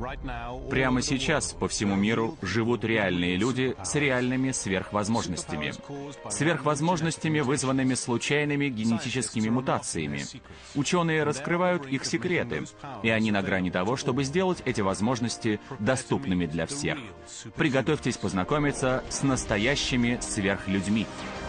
Прямо сейчас по всему миру живут реальные люди с реальными сверхвозможностями. Сверхвозможностями, вызванными случайными генетическими мутациями. Ученые раскрывают их секреты, и они на грани того, чтобы сделать эти возможности доступными для всех. Приготовьтесь познакомиться с настоящими сверхлюдьми.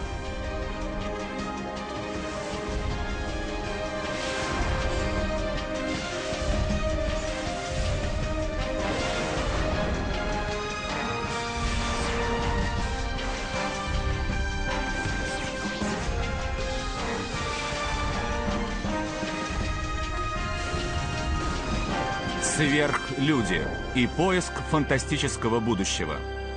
Сверхлюди и поиск фантастического будущего.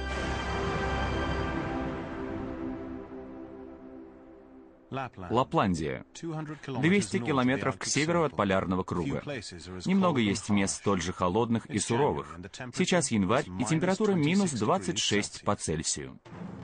Лапландия. 200 километров к северу от полярного круга. Немного есть мест столь же холодных и суровых. Сейчас январь, и температура минус 26 по Цельсию.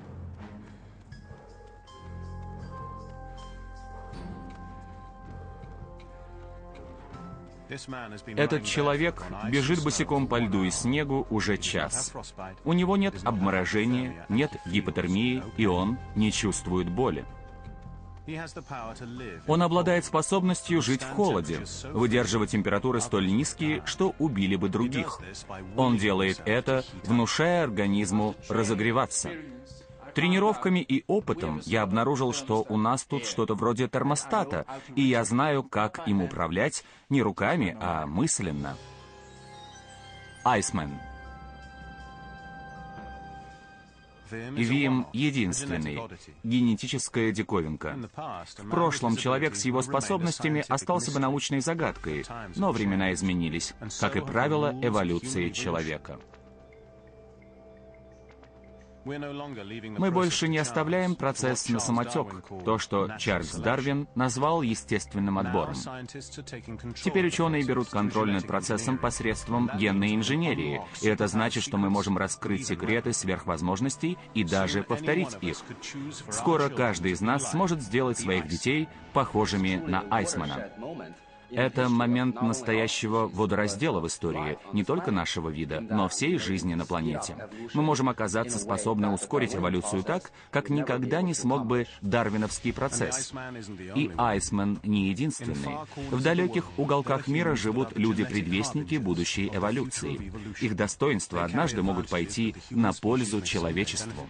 Этот человек бежит босиком по льду и снегу уже час. У него нет обморожения, нет гипотермии, и он не чувствует боли. Он обладает способностью жить в холоде, выдерживать температуры столь низкие, что убили бы других. Он делает это, внушая организму разогреваться. Тренировками и опытом я обнаружил, что у нас тут что-то вроде термостата, и я знаю, как им управлять не руками, а мысленно. Айсмен. Вим единственный. Генетическая диковинка. В прошлом человек с его способностями остался бы научной загадкой, но времена изменились, как и правило эволюции человека. Мы больше не оставляем процесс на самотек, то, что Чарльз Дарвин назвал естественным отбором. Теперь ученые берут контроль над процессом посредством генной инженерии, и это значит, что мы можем раскрыть секреты сверхвозможностей и даже повторить их. Скоро каждый из нас сможет сделать своих детей похожими на Айсмена. Это момент настоящего водораздела в истории, не только нашего вида, но всей жизни на планете. Мы можем оказаться способны ускорить эволюцию так, как никогда не смог бы дарвиновский процесс. И Айсмен не единственный. В далеких уголках мира живут люди-предвестники будущей эволюции. Их достоинства однажды могут пойти на пользу человечеству.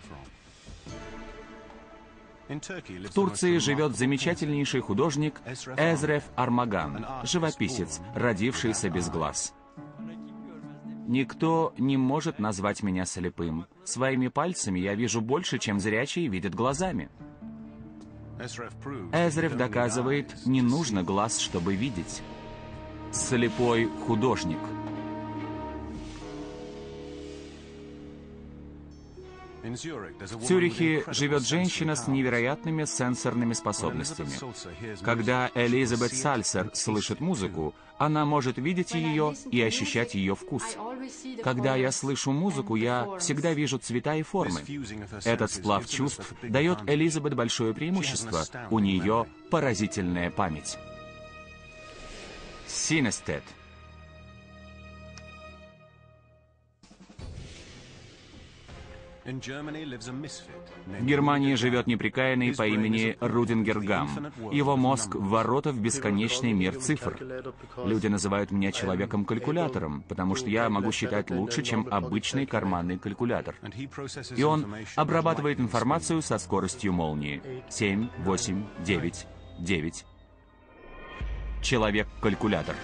В Турции живет замечательнейший художник Эзреф Армаган, живописец, родившийся без глаз. Никто не может назвать меня слепым. Своими пальцами я вижу больше, чем зрячие видят глазами. Эзреф доказывает, не нужно глаз, чтобы видеть. Слепой художник. В Цюрихе живет женщина с невероятными сенсорными способностями. Когда Элизабет Сальсер слышит музыку, она может видеть ее и ощущать ее вкус. Когда я слышу музыку, я всегда вижу цвета и формы. Этот сплав чувств дает Элизабет большое преимущество. У нее поразительная память. Синестет. В Германии живет неприкаянный по имени Рудингер Гам. Его мозг — ворота в бесконечный мир цифр. Люди называют меня человеком-калькулятором, потому что я могу считать лучше, чем обычный карманный калькулятор. И он обрабатывает информацию со скоростью молнии. 7, 8, 9, 9. Человек-калькулятор.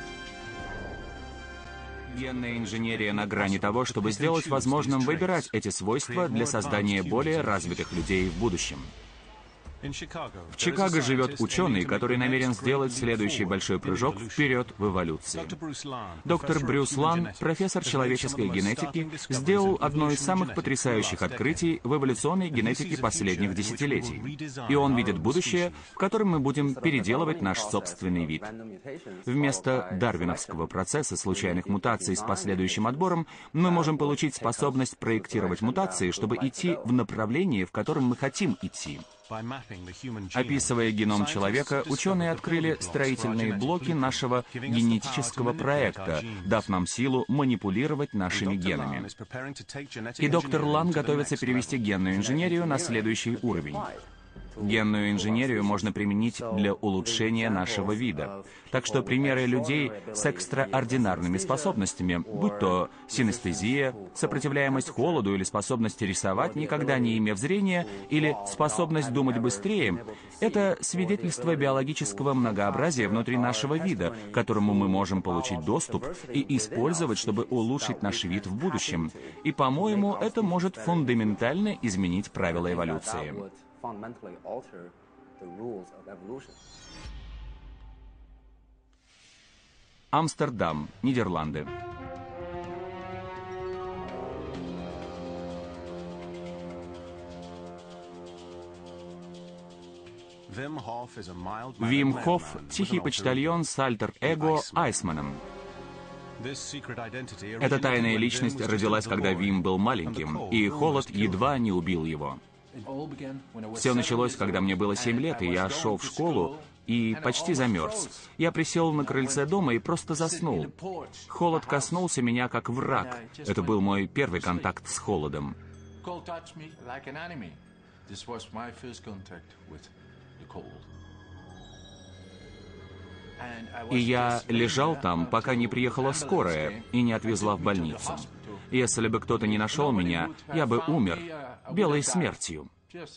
Генная инженерия на грани того, чтобы сделать возможным выбирать эти свойства для создания более развитых людей в будущем. В Чикаго живет ученый, который намерен сделать следующий большой прыжок вперед в эволюции. Доктор Брюс Лан, профессор человеческой генетики, сделал одно из самых потрясающих открытий в эволюционной генетике последних десятилетий. И он видит будущее, в котором мы будем переделывать наш собственный вид. Вместо дарвиновского процесса случайных мутаций с последующим отбором, мы можем получить способность проектировать мутации, чтобы идти в направлении, в котором мы хотим идти. Описывая геном человека, ученые открыли строительные блоки нашего генетического проекта, дав нам силу манипулировать нашими генами. И доктор Лан готовится перевести генную инженерию на следующий уровень. Генную инженерию можно применить для улучшения нашего вида. Так что примеры людей с экстраординарными способностями, будь то синестезия, сопротивляемость холоду или способность рисовать, никогда не имев зрения, или способность думать быстрее, это свидетельство биологического многообразия внутри нашего вида, к которому мы можем получить доступ и использовать, чтобы улучшить наш вид в будущем. И, по-моему, это может фундаментально изменить правила эволюции. Амстердам, Нидерланды. Вим Хоф — тихий почтальон с альтер-эго Айсманом. Эта тайная личность родилась, когда Вим был маленьким, и холод едва не убил его. Все началось, когда мне было 7 лет, и я шел в школу и почти замерз. Я присел на крыльце дома и просто заснул. Холод коснулся меня как враг. Это был мой первый контакт с холодом. И я лежал там, пока не приехала скорая и не отвезла в больницу. Если бы кто-то не нашел меня, я бы умер белой смертью.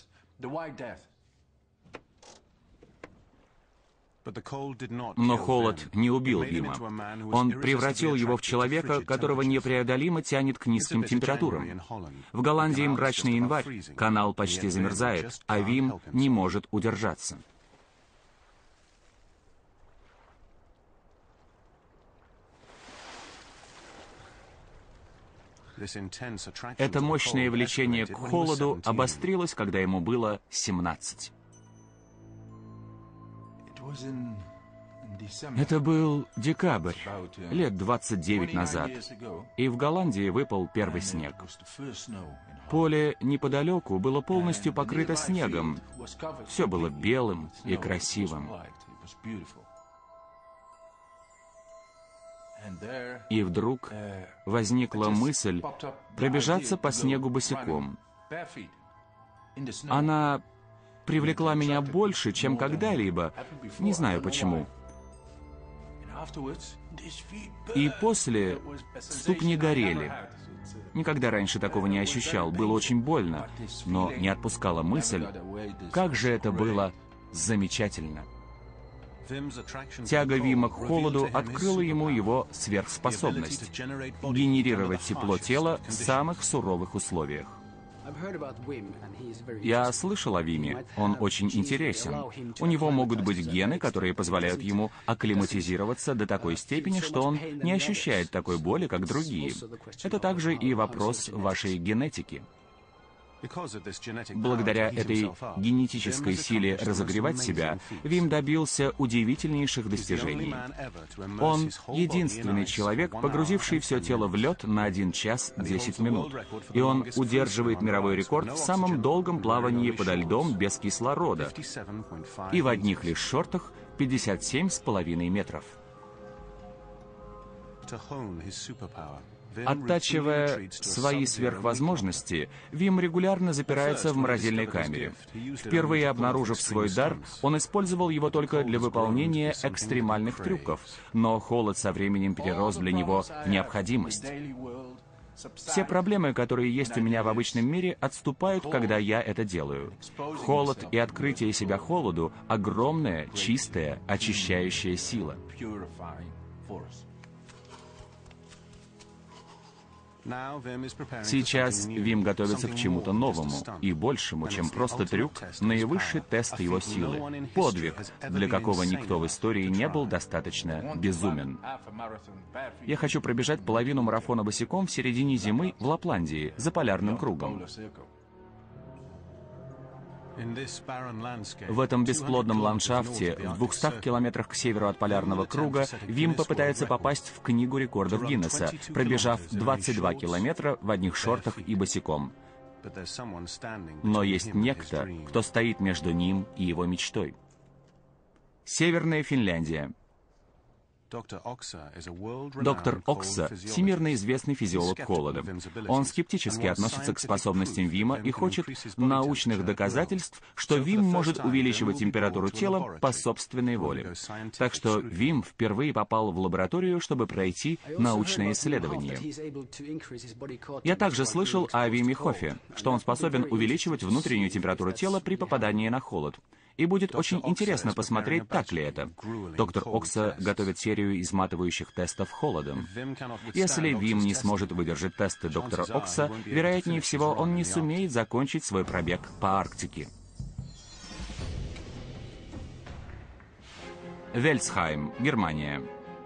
Но холод не убил Вима. Он превратил его в человека, которого непреодолимо тянет к низким температурам. В Голландии мрачный январь, канал почти замерзает, а Вим не может удержаться. Это мощное влечение к холоду обострилось, когда ему было 17. Это был декабрь, лет 29 назад, и в Голландии выпал первый снег. Поле неподалеку было полностью покрыто снегом. Все было белым и красивым. И вдруг возникла мысль пробежаться по снегу босиком. Она привлекла меня больше, чем когда-либо, не знаю почему. И после ступни горели. Никогда раньше такого не ощущал, было очень больно, но не отпускала мысль, как же это было замечательно. Тяга Вима к холоду открыла ему его сверхспособность — генерировать тепло тела в самых суровых условиях. Я слышал о Виме, он очень интересен. У него могут быть гены, которые позволяют ему акклиматизироваться до такой степени, что он не ощущает такой боли, как другие. Это также и вопрос вашей генетики. Благодаря этой генетической силе разогревать себя, Вим добился удивительнейших достижений. Он единственный человек, погрузивший все тело в лед на 1 час 10 минут. И он удерживает мировой рекорд в самом долгом плавании подо льдом без кислорода. И в одних лишь шортах 57,5 метров. Оттачивая свои сверхвозможности, Вим регулярно запирается в морозильной камере. Впервые обнаружив свой дар, он использовал его только для выполнения экстремальных трюков, но холод со временем перерос для него в необходимость. Все проблемы, которые есть у меня в обычном мире, отступают, когда я это делаю. Холод и открытие себя холоду — огромная, чистая, очищающая сила. Сейчас Вим готовится к чему-то новому и большему, чем просто трюк, наивысший тест его силы. Подвиг, для какого никто в истории не был достаточно безумен. Я хочу пробежать половину марафона босиком в середине зимы в Лапландии, за полярным кругом. В этом бесплодном ландшафте, в 200 километрах к северу от полярного круга, Вим попытается попасть в Книгу рекордов Гиннесса, пробежав 22 километра в одних шортах и босиком. Но есть некто, кто стоит между ним и его мечтой. Северная Финляндия. Доктор Окса – всемирно известный физиолог холода. Он скептически относится к способностям Вима и хочет научных доказательств, что Вим может увеличивать температуру тела по собственной воле. Так что Вим впервые попал в лабораторию, чтобы пройти научное исследование. Я также слышал о Виме Хофе, что он способен увеличивать внутреннюю температуру тела при попадании на холод. И будет очень интересно посмотреть, так ли это. Доктор Окса готовит серию изматывающих тестов холодом. Если Вим не сможет выдержать тесты доктора Окса, вероятнее всего, он не сумеет закончить свой пробег по Арктике. Вельсхайм, Германия.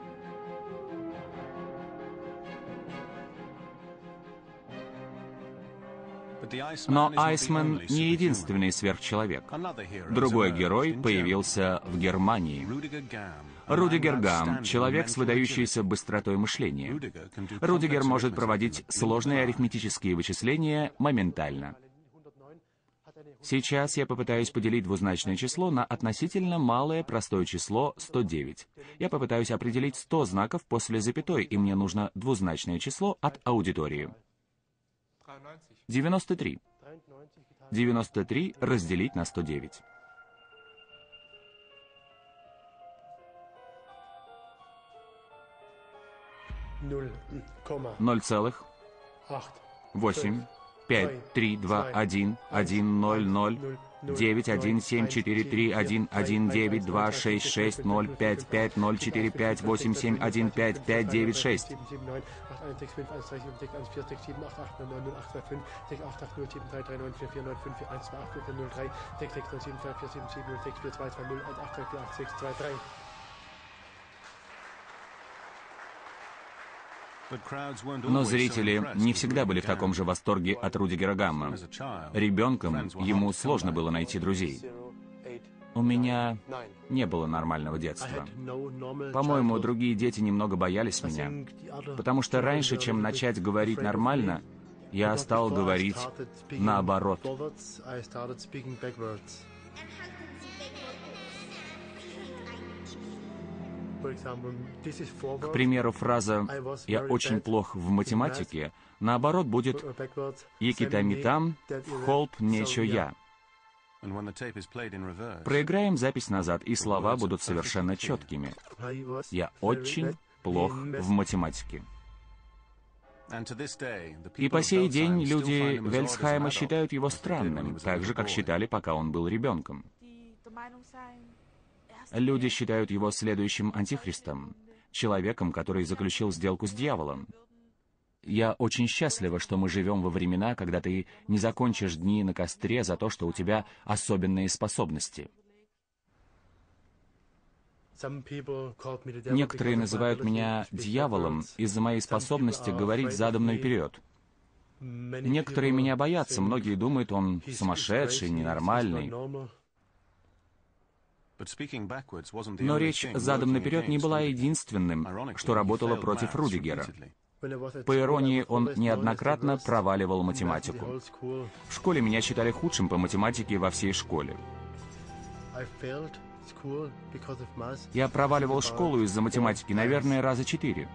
Но Айсман не единственный сверхчеловек. Другой герой появился в Германии. Рудигер Гам — человек с выдающейся быстротой мышления. Рудигер может проводить сложные арифметические вычисления моментально. Сейчас я попытаюсь поделить двузначное число на относительно малое простое число 109. Я попытаюсь определить 100 знаков после запятой, и мне нужно двузначное число от аудитории. 93. 93 разделить на 109. 0,8, 5, 3, 2, 1, 1, 0, 0, 9, 1, 7, 4, 3, 1, 1, 9, 2, 6, 6, 0, 5, 5, 0, 4, 5, 8, 7, 1, 5, 5, 9, 6. Но зрители не всегда были в таком же восторге от Рудигера Гамма. Ребенком ему сложно было найти друзей. У меня не было нормального детства. По-моему, другие дети немного боялись меня, потому что раньше, чем начать говорить нормально, я стал говорить наоборот. К примеру, фраза «я очень плох в математике» наоборот будет «екитамитам, холп нечо я». Проиграем запись назад, и слова будут совершенно четкими. «Я очень плох в математике». И по сей день люди Вельсхайма считают его странным, так же, как считали, пока он был ребенком. Люди считают его следующим антихристом, человеком, который заключил сделку с дьяволом. Я очень счастлива, что мы живем во времена, когда ты не закончишь дни на костре за то, что у тебя особенные способности. Некоторые называют меня дьяволом из-за моей способности говорить задом наперед. Некоторые меня боятся, многие думают, он сумасшедший, ненормальный. Но речь задом наперед не была единственным, что работало против Рудигера. По иронии, он неоднократно проваливал математику. В школе меня считали худшим по математике во всей школе. Я проваливал школу из-за математики, наверное, раза 4.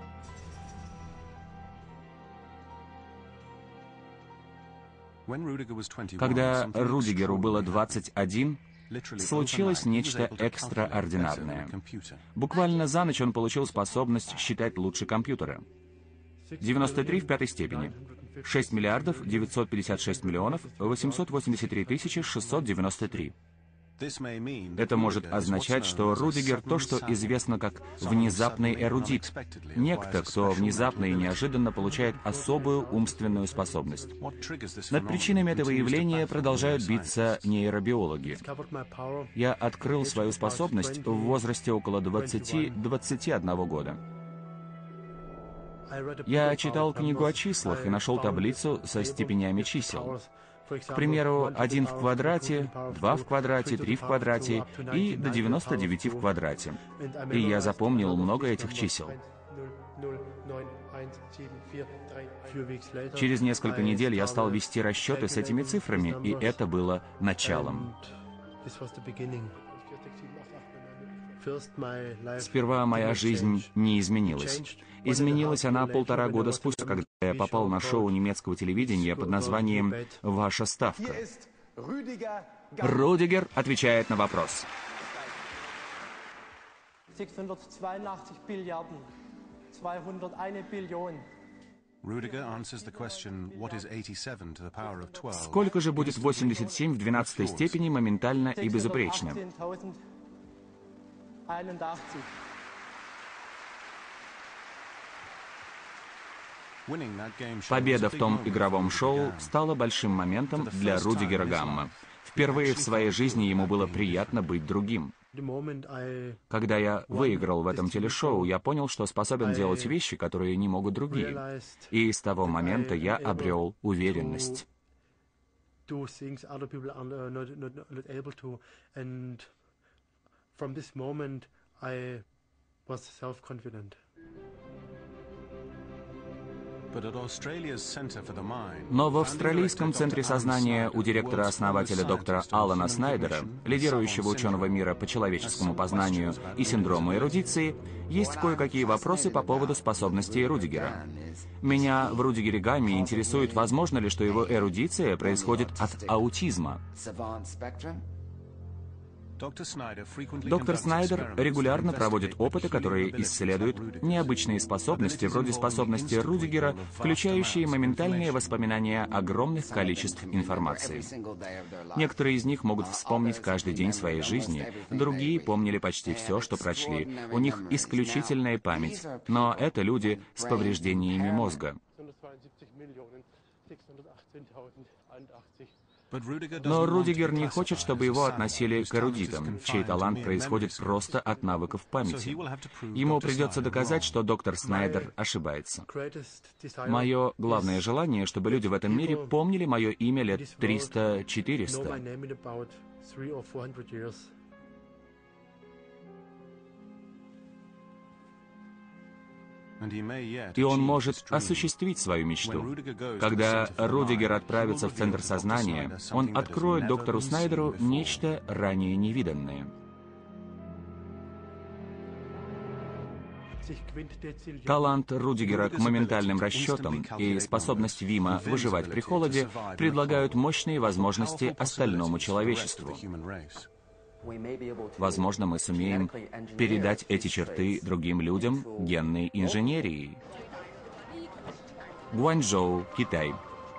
Когда Рудигеру было 21, случилось нечто экстраординарное. Буквально за ночь он получил способность считать лучше компьютера. 93 в пятой степени. 6 миллиардов 956 миллионов 883 тысячи 693. Это может означать, что Рудигер — то, что известно как внезапный эрудит. Некто, кто внезапно и неожиданно получает особую умственную способность. Над причинами этого явления продолжают биться нейробиологи. Я открыл свою способность в возрасте около 20-21 года. Я читал книгу о числах и нашел таблицу со степенями чисел. К примеру, 1 в квадрате, 2 в квадрате, 3 в квадрате и до 99 в квадрате. И я запомнил много этих чисел. Через несколько недель я стал вести расчеты с этими цифрами, и это было началом. Сперва моя жизнь не изменилась. Изменилась она 1,5 года спустя, когда я попал на шоу немецкого телевидения под названием «Ваша ставка». Рудигер отвечает на вопрос. 682 Milliarden, 201 Billion. Сколько же будет 87 в 12 степени моментально и безупречно? 81. Победа в том игровом шоу стала большим моментом для Рудигера Гамма. Впервые в своей жизни ему было приятно быть другим. Когда я выиграл в этом телешоу, я понял, что способен делать вещи, которые не могут другие. И с того момента я обрел уверенность. Но в Австралийском центре сознания у директора-основателя доктора Алана Снайдера, лидирующего ученого мира по человеческому познанию и синдрому эрудиции, есть кое-какие вопросы по поводу способностей Рудигера. Меня в Рудигере Гамме интересует, возможно ли, что его эрудиция происходит от аутизма. Доктор Снайдер регулярно проводит опыты, которые исследуют необычные способности, вроде способности Рудигера, включающие моментальные воспоминания огромных количеств информации. Некоторые из них могут вспомнить каждый день своей жизни, другие помнили почти все, что прочли. У них исключительная память, но это люди с повреждениями мозга. Но Рудигер не хочет, чтобы его относили к эрудитам, чей талант происходит просто от навыков памяти. Ему придется доказать, что доктор Снайдер ошибается. Мое главное желание, чтобы люди в этом мире помнили мое имя лет 300-400. И он может осуществить свою мечту. Когда Рудигер отправится в центр сознания, он откроет доктору Снайдеру нечто ранее невиданное. Талант Рудигера к моментальным расчетам и способность Вима выживать при холоде предлагают мощные возможности остальному человечеству. Возможно, мы сумеем передать эти черты другим людям генной инженерией. Гуанчжоу, Китай.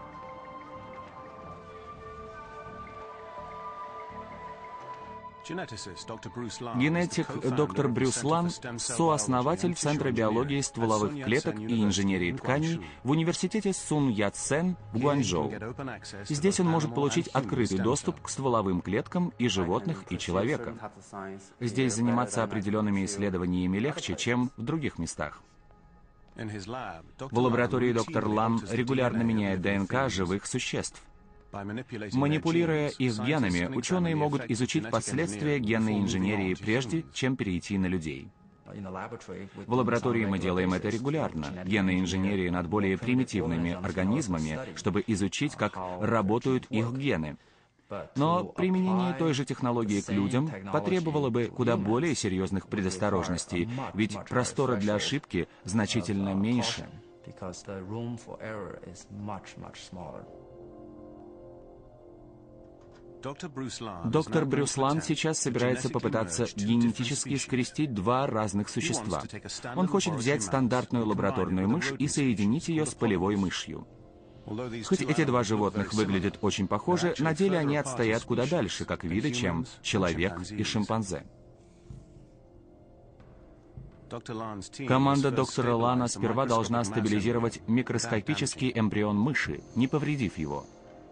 Генетик доктор Брюс Лан – сооснователь Центра биологии стволовых клеток и инженерии тканей в университете Сун Яц-сен в Гуанчжоу. Здесь он может получить открытый доступ к стволовым клеткам и животных, и человека. Здесь заниматься определенными исследованиями легче, чем в других местах. В лаборатории доктор Лан регулярно меняет ДНК живых существ. Манипулируя их генами, ученые могут изучить последствия генной инженерии прежде, чем перейти на людей. В лаборатории мы делаем это регулярно, генной инженерии над более примитивными организмами, чтобы изучить, как работают их гены. Но применение той же технологии к людям потребовало бы куда более серьезных предосторожностей, ведь простора для ошибки значительно меньше. Доктор Брюс Лан сейчас собирается попытаться генетически скрестить два разных существа. Он хочет взять стандартную лабораторную мышь и соединить ее с полевой мышью. Хоть эти два животных выглядят очень похожи, на деле они отстоят куда дальше, как виды, чем человек и шимпанзе. Команда доктора Лана сперва должна стабилизировать микроскопический эмбрион мыши, не повредив его.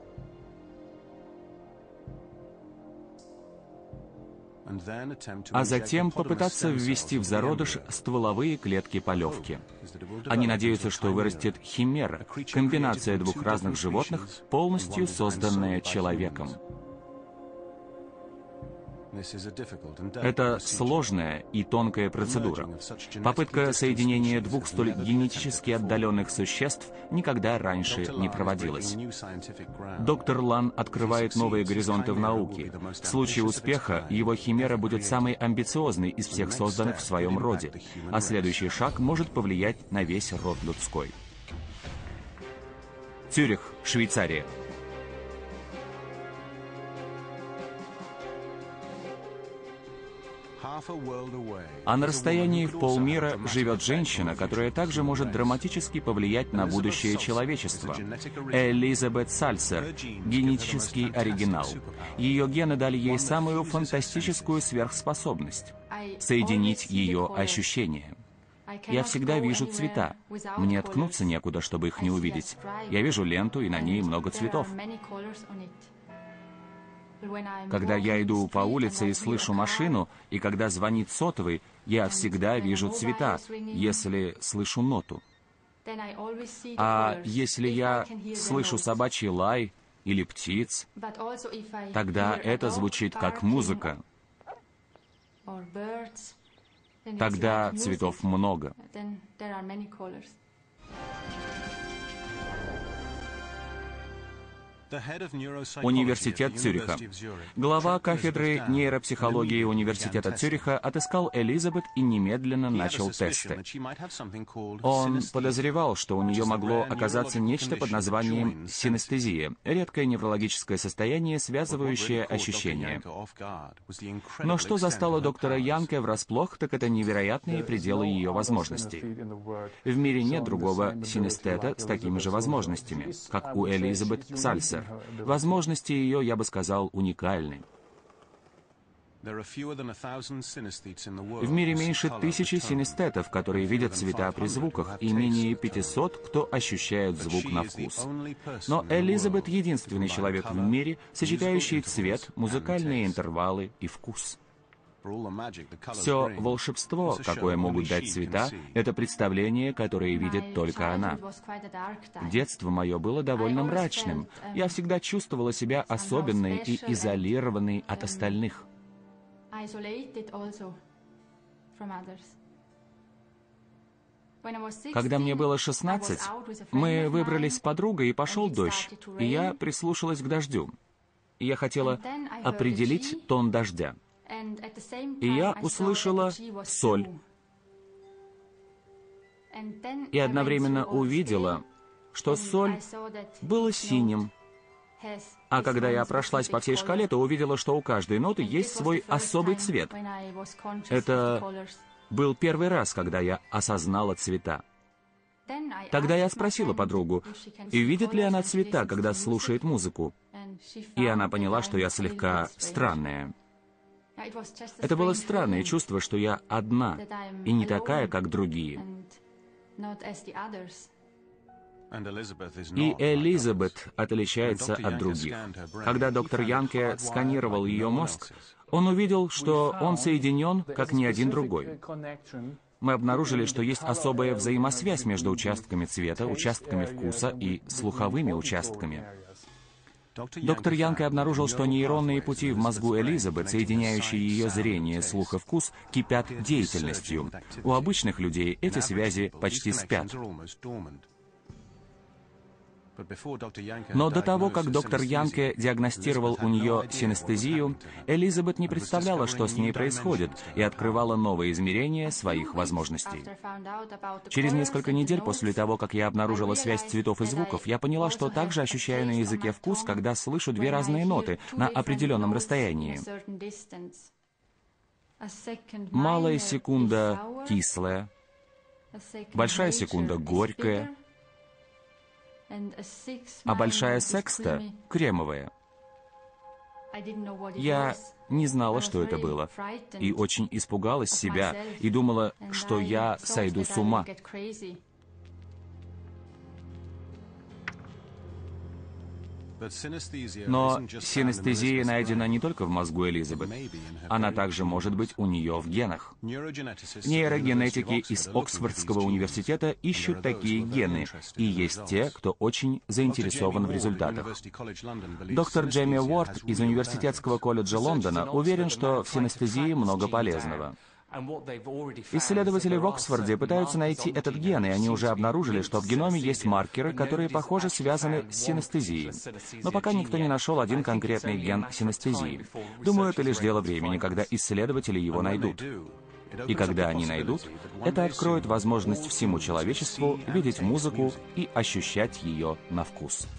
А затем попытаться ввести в зародыш стволовые клетки полевки. Они надеются, что вырастет химера, комбинация двух разных животных, полностью созданная человеком. Это сложная и тонкая процедура. Попытка соединения двух столь генетически отдаленных существ никогда раньше не проводилась. Доктор Лан открывает новые горизонты в науке. В случае успеха его химера будет самой амбициозной из всех созданных в своем роде, а следующий шаг может повлиять на весь род людской. Цюрих, Швейцария. А на расстоянии в полмира живет женщина, которая также может драматически повлиять на будущее человечества. Элизабет Сальцер, генетический оригинал. Ее гены дали ей самую фантастическую сверхспособность — соединить ее ощущения. Я всегда вижу цвета. Мне ткнуться некуда, чтобы их не увидеть. Я вижу ленту, и на ней много цветов. Когда я иду по улице и слышу машину, и когда звонит сотовый, я всегда вижу цвета, если слышу ноту. А если я слышу собачий лай или птиц, тогда это звучит как музыка. Тогда цветов много. Университет Цюриха. Глава кафедры нейропсихологии Университета Цюриха отыскал Элизабет и немедленно начал тесты. Он подозревал, что у нее могло оказаться нечто под названием синестезия, редкое неврологическое состояние, связывающее ощущения. Но что застало доктора Янке врасплох, так это невероятные пределы ее возможностей. В мире нет другого синестета с такими же возможностями, как у Элизабет Сальцер. Возможности ее, я бы сказал, уникальны. В мире меньше 1000 синестетов, которые видят цвета при звуках, и менее 500, кто ощущает звук на вкус. Но Элизабет — единственный человек в мире, сочетающий цвет, музыкальные интервалы и вкус. Все волшебство, какое могут дать цвета, это представление, которое видит только она. Детство мое было довольно мрачным. Я всегда чувствовала себя особенной и изолированной от остальных. Когда мне было 16, мы выбрались с подругой, и пошел дождь, и я прислушалась к дождю. Я хотела определить тон дождя. И я услышала соль. И одновременно увидела, что соль была синим. А когда я прошлась по всей шкале, то увидела, что у каждой ноты есть свой особый цвет. Это был первый раз, когда я осознала цвета. Тогда я спросила подругу, и видит ли она цвета, когда слушает музыку. И она поняла, что я слегка странная. Это было странное чувство, что я одна, и не такая, как другие. И Элизабет отличается от других. Когда доктор Янке сканировал ее мозг, он увидел, что он соединен, как ни один другой. Мы обнаружили, что есть особая взаимосвязь между участками цвета, участками вкуса и слуховыми участками. Доктор Янке обнаружил, что нейронные пути в мозгу Элизабет, соединяющие ее зрение, слух и вкус, кипят деятельностью. У обычных людей эти связи почти спят. Но до того, как доктор Янке диагностировал у нее синестезию, Элизабет не представляла, что с ней происходит, и открывала новые измерения своих возможностей. Через несколько недель после того, как я обнаружила связь цветов и звуков, я поняла, что также ощущаю на языке вкус, когда слышу две разные ноты на определенном расстоянии. Малая секунда кислая, большая секунда горькая, а большая секста — кремовая. Я не знала, что это было, и очень испугалась себя, и думала, что я сойду с ума. Но синестезия найдена не только в мозгу Элизабет. Она также может быть у нее в генах. Нейрогенетики из Оксфордского университета ищут такие гены, и есть те, кто очень заинтересован в результатах. Доктор Джейми Уорд из Университетского колледжа Лондона уверен, что в синестезии много полезного. Исследователи в Оксфорде пытаются найти этот ген, и они уже обнаружили, что в геноме есть маркеры, которые, похоже, связаны с синестезией. Но пока никто не нашел один конкретный ген синестезии. Думаю, это лишь дело времени, когда исследователи его найдут. И когда они найдут, это откроет возможность всему человечеству видеть музыку и ощущать ее на вкус.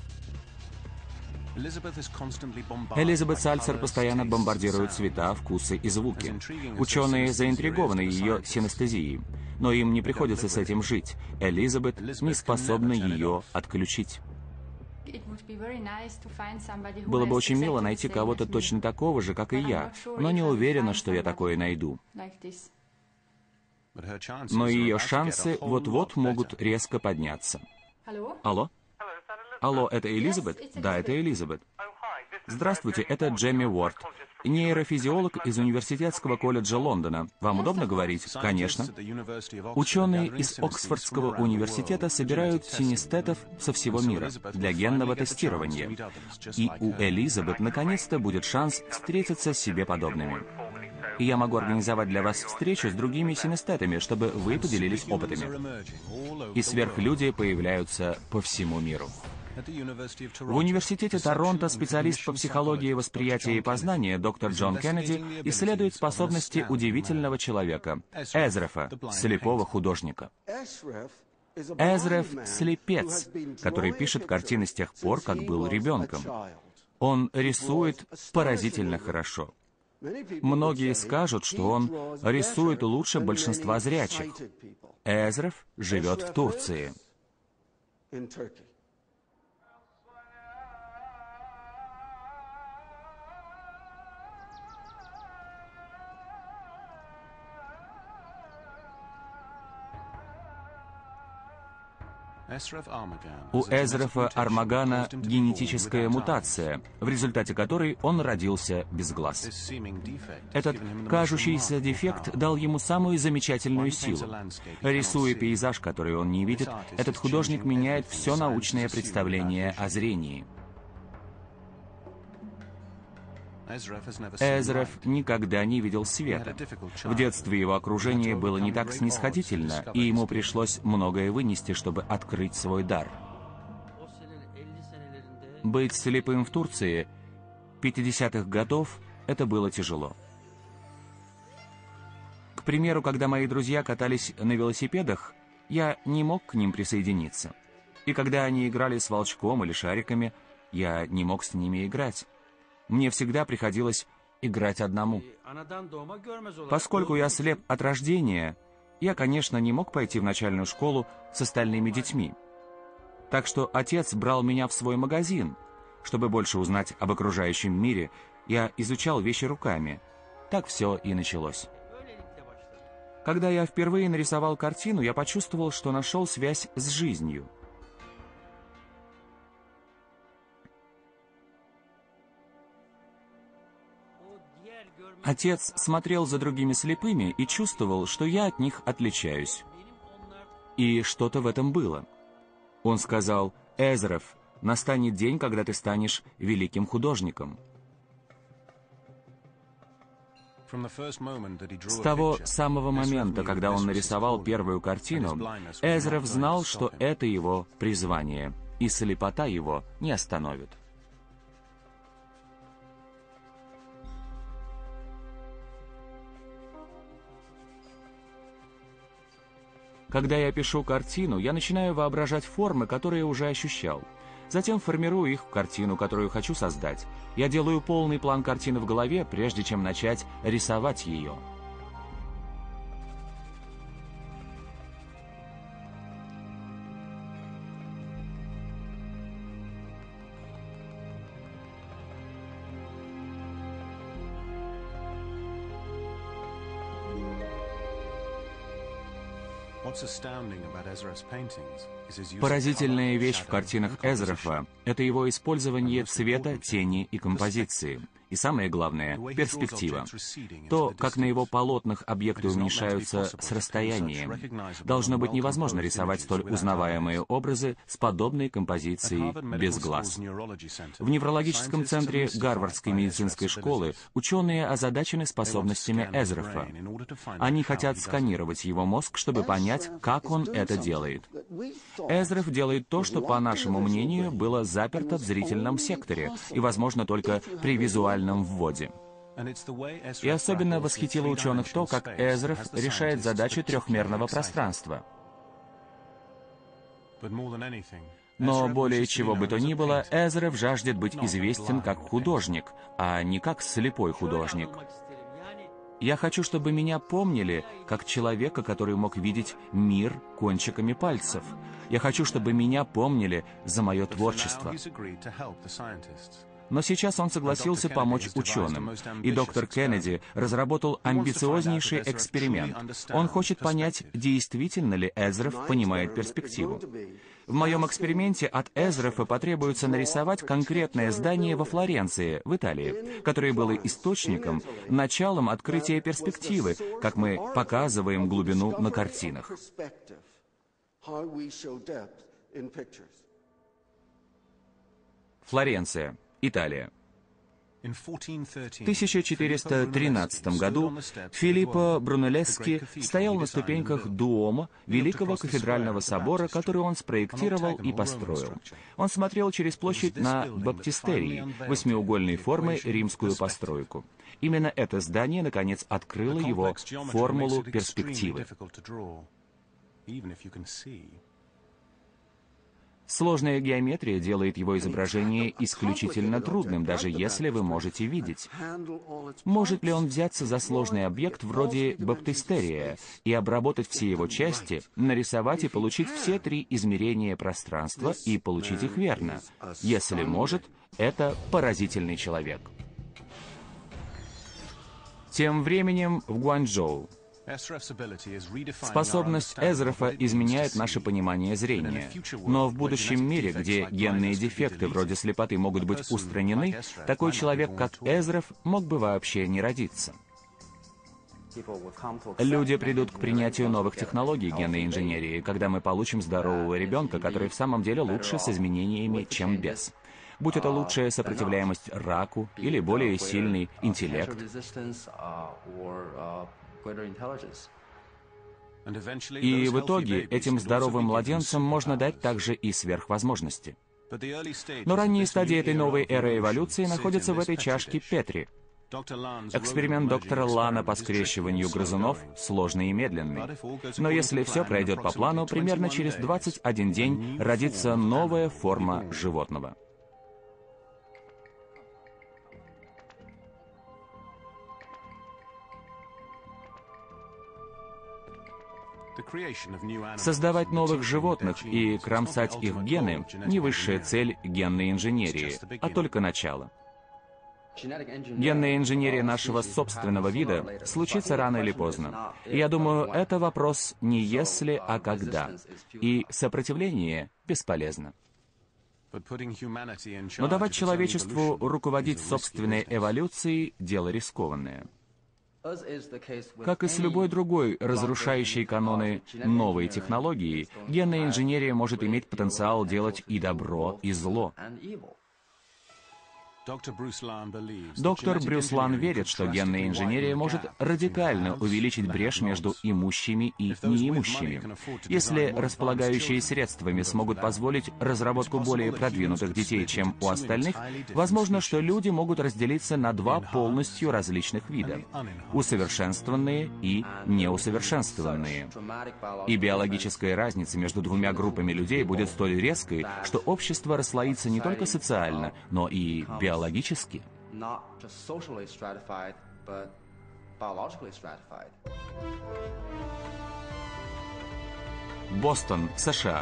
Элизабет Сальцер постоянно бомбардирует цвета, вкусы и звуки. Ученые заинтригованы ее синестезией, но им не приходится с этим жить. Элизабет не способна ее отключить. Было бы очень мило найти кого-то точно такого же, как и я, но не уверена, что я такое найду. Но ее шансы вот-вот могут резко подняться. Алло? Алло, это Элизабет? Да, это Элизабет. Здравствуйте, это Джейми Уорд, нейрофизиолог из Университетского колледжа Лондона. Вам удобно говорить? Конечно. Ученые из Оксфордского университета собирают синестетов со всего мира для генного тестирования. И у Элизабет наконец-то будет шанс встретиться с себе подобными. И я могу организовать для вас встречу с другими синестетами, чтобы вы поделились опытами. И сверхлюди появляются по всему миру. В Университете Торонто специалист по психологии восприятия и познания доктор Джон Кеннеди исследует способности удивительного человека, Эзрефа, слепого художника. Эзреф — слепец, который пишет картины с тех пор, как был ребенком. Он рисует поразительно хорошо. Многие скажут, что он рисует лучше большинства зрячих. Эзреф живет в Турции. У Эзрефа Армагана генетическая мутация, в результате которой он родился без глаз. Этот кажущийся дефект дал ему самую замечательную силу. Рисуя пейзаж, который он не видит, этот художник меняет все научное представление о зрении. Эзреф никогда не видел света. В детстве его окружение было не так снисходительно, и ему пришлось многое вынести, чтобы открыть свой дар. Быть слепым в Турции 50-х годов — это было тяжело. К примеру, когда мои друзья катались на велосипедах, я не мог к ним присоединиться. И когда они играли с волчком или шариками, я не мог с ними играть. Мне всегда приходилось играть одному. Поскольку я слеп от рождения, я, конечно, не мог пойти в начальную школу с остальными детьми. Так что отец брал меня в свой магазин. Чтобы больше узнать об окружающем мире, я изучал вещи руками. Так все и началось. Когда я впервые нарисовал картину, я почувствовал, что нашел связь с жизнью. Отец смотрел за другими слепыми и чувствовал, что я от них отличаюсь. И что-то в этом было. Он сказал: «Эзреф, настанет день, когда ты станешь великим художником». С того самого момента, когда он нарисовал первую картину, Эзреф знал, что это его призвание, и слепота его не остановит. Когда я пишу картину, я начинаю воображать формы, которые уже ощущал. Затем формирую их в картину, которую хочу создать. Я делаю полный план картины в голове, прежде чем начать рисовать ее. Поразительная вещь в картинах Эзрафа — это его использование цвета, тени и композиции. И самое главное — перспектива. То, как на его полотнах объекты уменьшаются с расстоянием. Должно быть невозможно рисовать столь узнаваемые образы с подобной композицией без глаз. В неврологическом центре Гарвардской медицинской школы ученые озадачены способностями Эзрафа. Они хотят сканировать его мозг, чтобы понять, как он это делает. Эзраф делает то, что, по нашему мнению, было заперто в зрительном секторе, и, возможно, только при визуальном вводе. И особенно восхитило ученых то, как Эзраф решает задачи трехмерного пространства. Но более чего бы то ни было, Эзраф жаждет быть известен как художник, а не как слепой художник. Я хочу, чтобы меня помнили как человека, который мог видеть мир кончиками пальцев. Я хочу, чтобы меня помнили за мое творчество. Но сейчас он согласился помочь ученым, и доктор Кеннеди разработал амбициознейший эксперимент. Он хочет понять, действительно ли Эзраф понимает перспективу. В моем эксперименте от Эзрафа потребуется нарисовать конкретное здание во Флоренции, в Италии, которое было источником, началом открытия перспективы, как мы показываем глубину на картинах. Флоренция, Италия. В 1413 году Филиппо Брунеллески стоял на ступеньках Дуомо, великого кафедрального собора, который он спроектировал и построил. Он смотрел через площадь на баптистерий, восьмиугольной формы римскую постройку. Именно это здание, наконец, открыло его формулу перспективы. Сложная геометрия делает его изображение исключительно трудным, даже если вы можете видеть. Может ли он взяться за сложный объект вроде баптистерия и обработать все его части, нарисовать и получить все три измерения пространства и получить их верно? Если может, это поразительный человек. Тем временем в Гуанчжоу. Способность Эзрафа изменяет наше понимание зрения. Но в будущем мире, где генные дефекты вроде слепоты могут быть устранены, такой человек, как Эзраф, мог бы вообще не родиться. Люди придут к принятию новых технологий генной инженерии, когда мы получим здорового ребенка, который в самом деле лучше с изменениями, чем без. Будь это лучшая сопротивляемость раку или более сильный интеллект. И в итоге этим здоровым младенцам можно дать также и сверхвозможности. Но ранние стадии этой новой эры эволюции находятся в этой чашке Петри. Эксперимент доктора Лана по скрещиванию грызунов сложный и медленный. Но если все пройдет по плану, примерно через 21 день родится новая форма животного. Создавать новых животных и кромсать их гены — не высшая цель генной инженерии, а только начало. Генная инженерия нашего собственного вида случится рано или поздно. И я думаю, это вопрос не если, а когда. И сопротивление бесполезно. Но давать человечеству руководить собственной эволюцией — дело рискованное. Как и с любой другой разрушающей каноны новой технологии, генная инженерия может иметь потенциал делать и добро, и зло. Доктор Брюс Лан верит, что генная инженерия может радикально увеличить брешь между имущими и неимущими. Если располагающие средствами смогут позволить разработку более продвинутых детей, чем у остальных, возможно, что люди могут разделиться на два полностью различных вида — усовершенствованные и неусовершенствованные. И биологическая разница между двумя группами людей будет столь резкой, что общество расслоится не только социально, но и биологически. Бостон, США.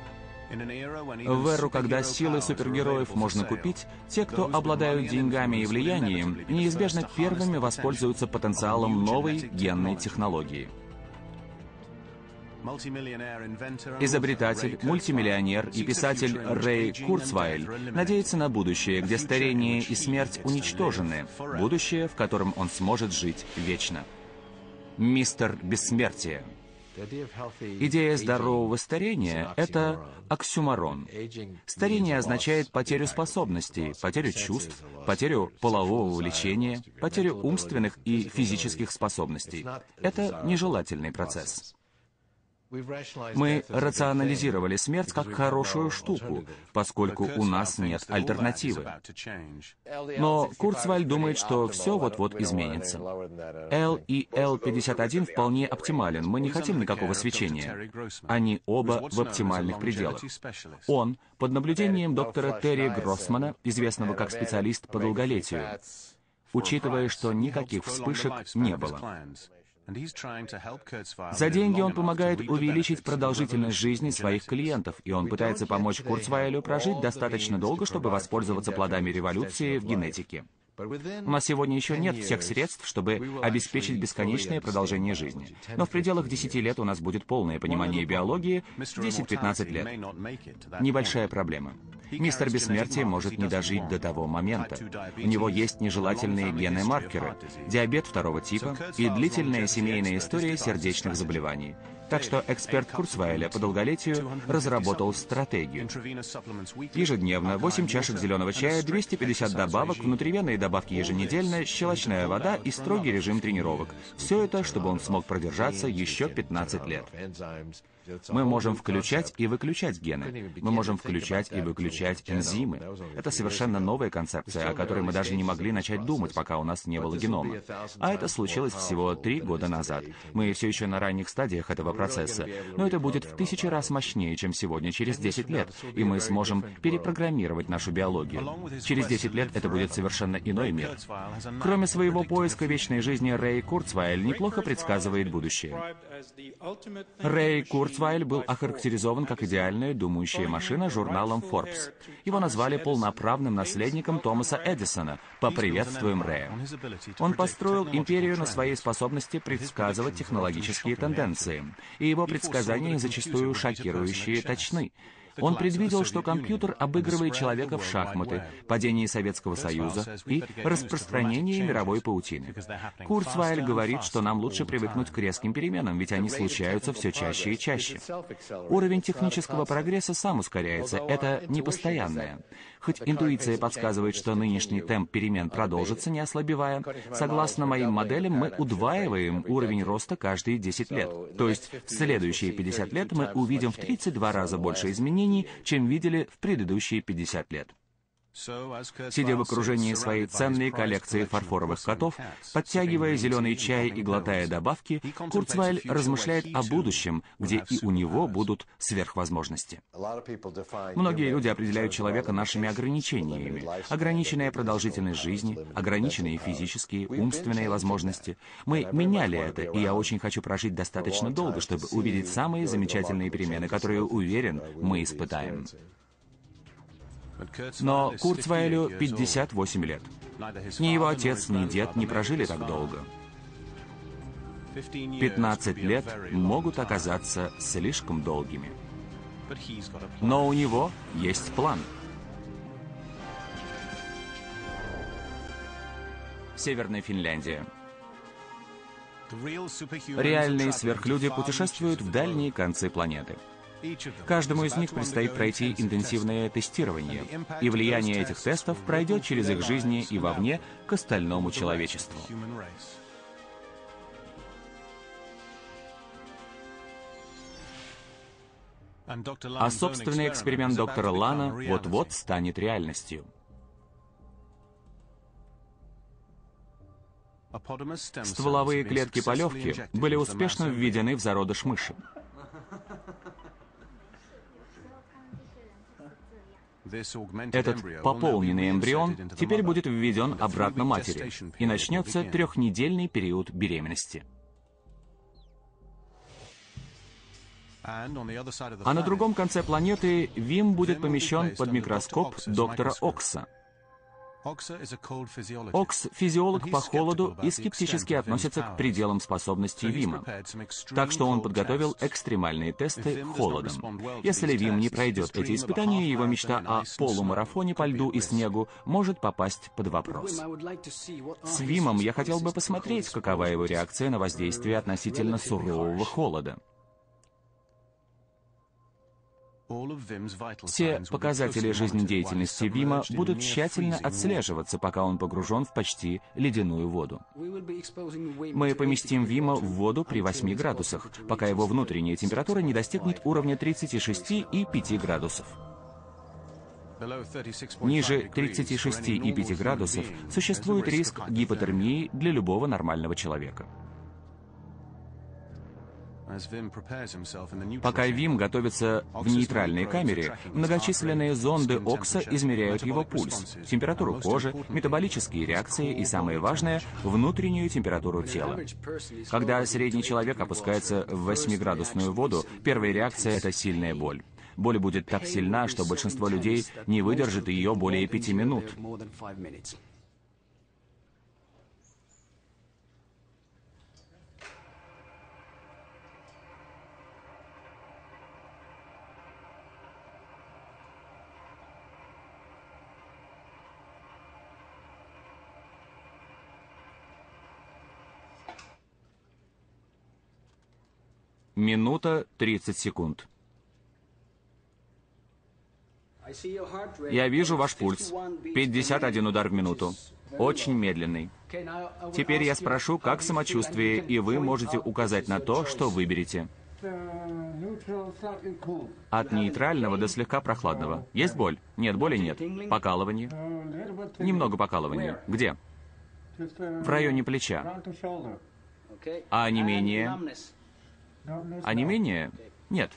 В эру, когда силы супергероев можно купить, те, кто обладают деньгами и влиянием, неизбежно первыми воспользуются потенциалом новой генной технологии. Изобретатель, мультимиллионер и писатель Рэй Курцвейл надеется на будущее, где старение и смерть уничтожены, будущее, в котором он сможет жить вечно. Мистер Бессмертие. Идея здорового старения — это оксюморон. Старение означает потерю способностей, потерю чувств, потерю полового влечения, потерю умственных и физических способностей. Это нежелательный процесс. Мы рационализировали смерть как хорошую штуку, поскольку у нас нет альтернативы. Но Курцвейл думает, что все вот-вот изменится. L и L51 вполне оптимален, мы не хотим никакого свечения. Они оба в оптимальных пределах. Он, под наблюдением доктора Терри Гроссмана, известного как специалист по долголетию, учитывая, что никаких вспышек не было. За деньги он помогает увеличить продолжительность жизни своих клиентов, и он пытается помочь Курцвейлу прожить достаточно долго, чтобы воспользоваться плодами революции в генетике. У нас сегодня еще нет всех средств, чтобы обеспечить бесконечное продолжение жизни. Но в пределах 10 лет у нас будет полное понимание биологии, 10-15 лет. Небольшая проблема. Мистер Бессмертие может не дожить до того момента. У него есть нежелательные гены-маркеры, диабет второго типа и длительная семейная история сердечных заболеваний. Так что эксперт Курцвейля по долголетию разработал стратегию. Ежедневно 8 чашек зеленого чая, 250 добавок, внутривенные добавки еженедельно, щелочная вода и строгий режим тренировок. Все это, чтобы он смог продержаться еще 15 лет. Мы можем включать и выключать гены. Мы можем включать и выключать энзимы. Это совершенно новая концепция, о которой мы даже не могли начать думать, пока у нас не было генома. А это случилось всего 3 года назад. Мы все еще на ранних стадиях этого процесса. Но это будет в 1000 раз мощнее, чем сегодня, через 10 лет. И мы сможем перепрограммировать нашу биологию. Через 10 лет это будет совершенно иной мир. Кроме своего поиска вечной жизни, Рэй Курцвейл неплохо предсказывает будущее. Рэй Курцвейл был охарактеризован как идеальная думающая машина журналом Forbes. Его назвали полноправным наследником Томаса Эдисона. Поприветствуем Рэя. Он построил империю на своей способности предсказывать технологические тенденции, и его предсказания зачастую шокирующие точны. Он предвидел, что компьютер обыгрывает человека в шахматы, падение Советского Союза и распространение мировой паутины. Курцвейл говорит, что нам лучше привыкнуть к резким переменам, ведь они случаются все чаще и чаще. Уровень технического прогресса сам ускоряется, это непостоянное. Хоть интуиция подсказывает, что нынешний темп перемен продолжится, не ослабевая, согласно моим моделям, мы удваиваем уровень роста каждые 10 лет. То есть в следующие 50 лет мы увидим в 32 раза больше изменений, чем видели в предыдущие 50 лет. Сидя в окружении своей ценной коллекции фарфоровых котов, подтягивая зеленый чай и глотая добавки, Курцвейл размышляет о будущем, где и у него будут сверхвозможности. Многие люди определяют человека нашими ограничениями. Ограниченная продолжительность жизни, ограниченные физические, умственные возможности. Мы меняли это, и я очень хочу прожить достаточно долго, чтобы увидеть самые замечательные перемены, которые, уверен, мы испытаем. Но Курцвейлю 58 лет. Ни его отец, ни дед не прожили так долго. 15 лет могут оказаться слишком долгими. Но у него есть план. Северная Финляндия. Реальные сверхлюди путешествуют в дальние концы планеты. Каждому из них предстоит пройти интенсивное тестирование, и влияние этих тестов пройдет через их жизни и вовне к остальному человечеству. А собственный эксперимент доктора Лана вот-вот станет реальностью. Стволовые клетки полевки были успешно введены в зародыш мыши. Этот пополненный эмбрион теперь будет введен обратно матери, и начнется 3-недельный период беременности. А на другом конце планеты Вим будет помещен под микроскоп доктора Окса. Окс – физиолог по холоду и скептически относится к пределам способностей Вима. Так что он подготовил экстремальные тесты холодом. Если Вим не пройдет эти испытания, его мечта о полумарафоне по льду и снегу может попасть под вопрос. С Вимом я хотел бы посмотреть, какова его реакция на воздействие относительно сурового холода. Все показатели жизнедеятельности Вима будут тщательно отслеживаться, пока он погружен в почти ледяную воду. Мы поместим Вима в воду при 8 градусах, пока его внутренняя температура не достигнет уровня 36,5 градусов. Ниже 36,5 градусов существует риск гипотермии для любого нормального человека. Пока Вим готовится в нейтральной камере, многочисленные зонды Окса измеряют его пульс, температуру кожи, метаболические реакции и, самое важное, внутреннюю температуру тела. Когда средний человек опускается в 8-градусную воду, первая реакция — это сильная боль. Боль будет так сильна, что большинство людей не выдержит ее более 5 минут. Минута 30 секунд. Я вижу ваш пульс. 51 удар в минуту. Очень медленный. Теперь я спрошу, как самочувствие, и вы можете указать на то, что выберете. От нейтрального до слегка прохладного. Есть боль? Нет, боли нет. Покалывание? Немного покалывания. Где? В районе плеча. А онемение? Онемение? Нет.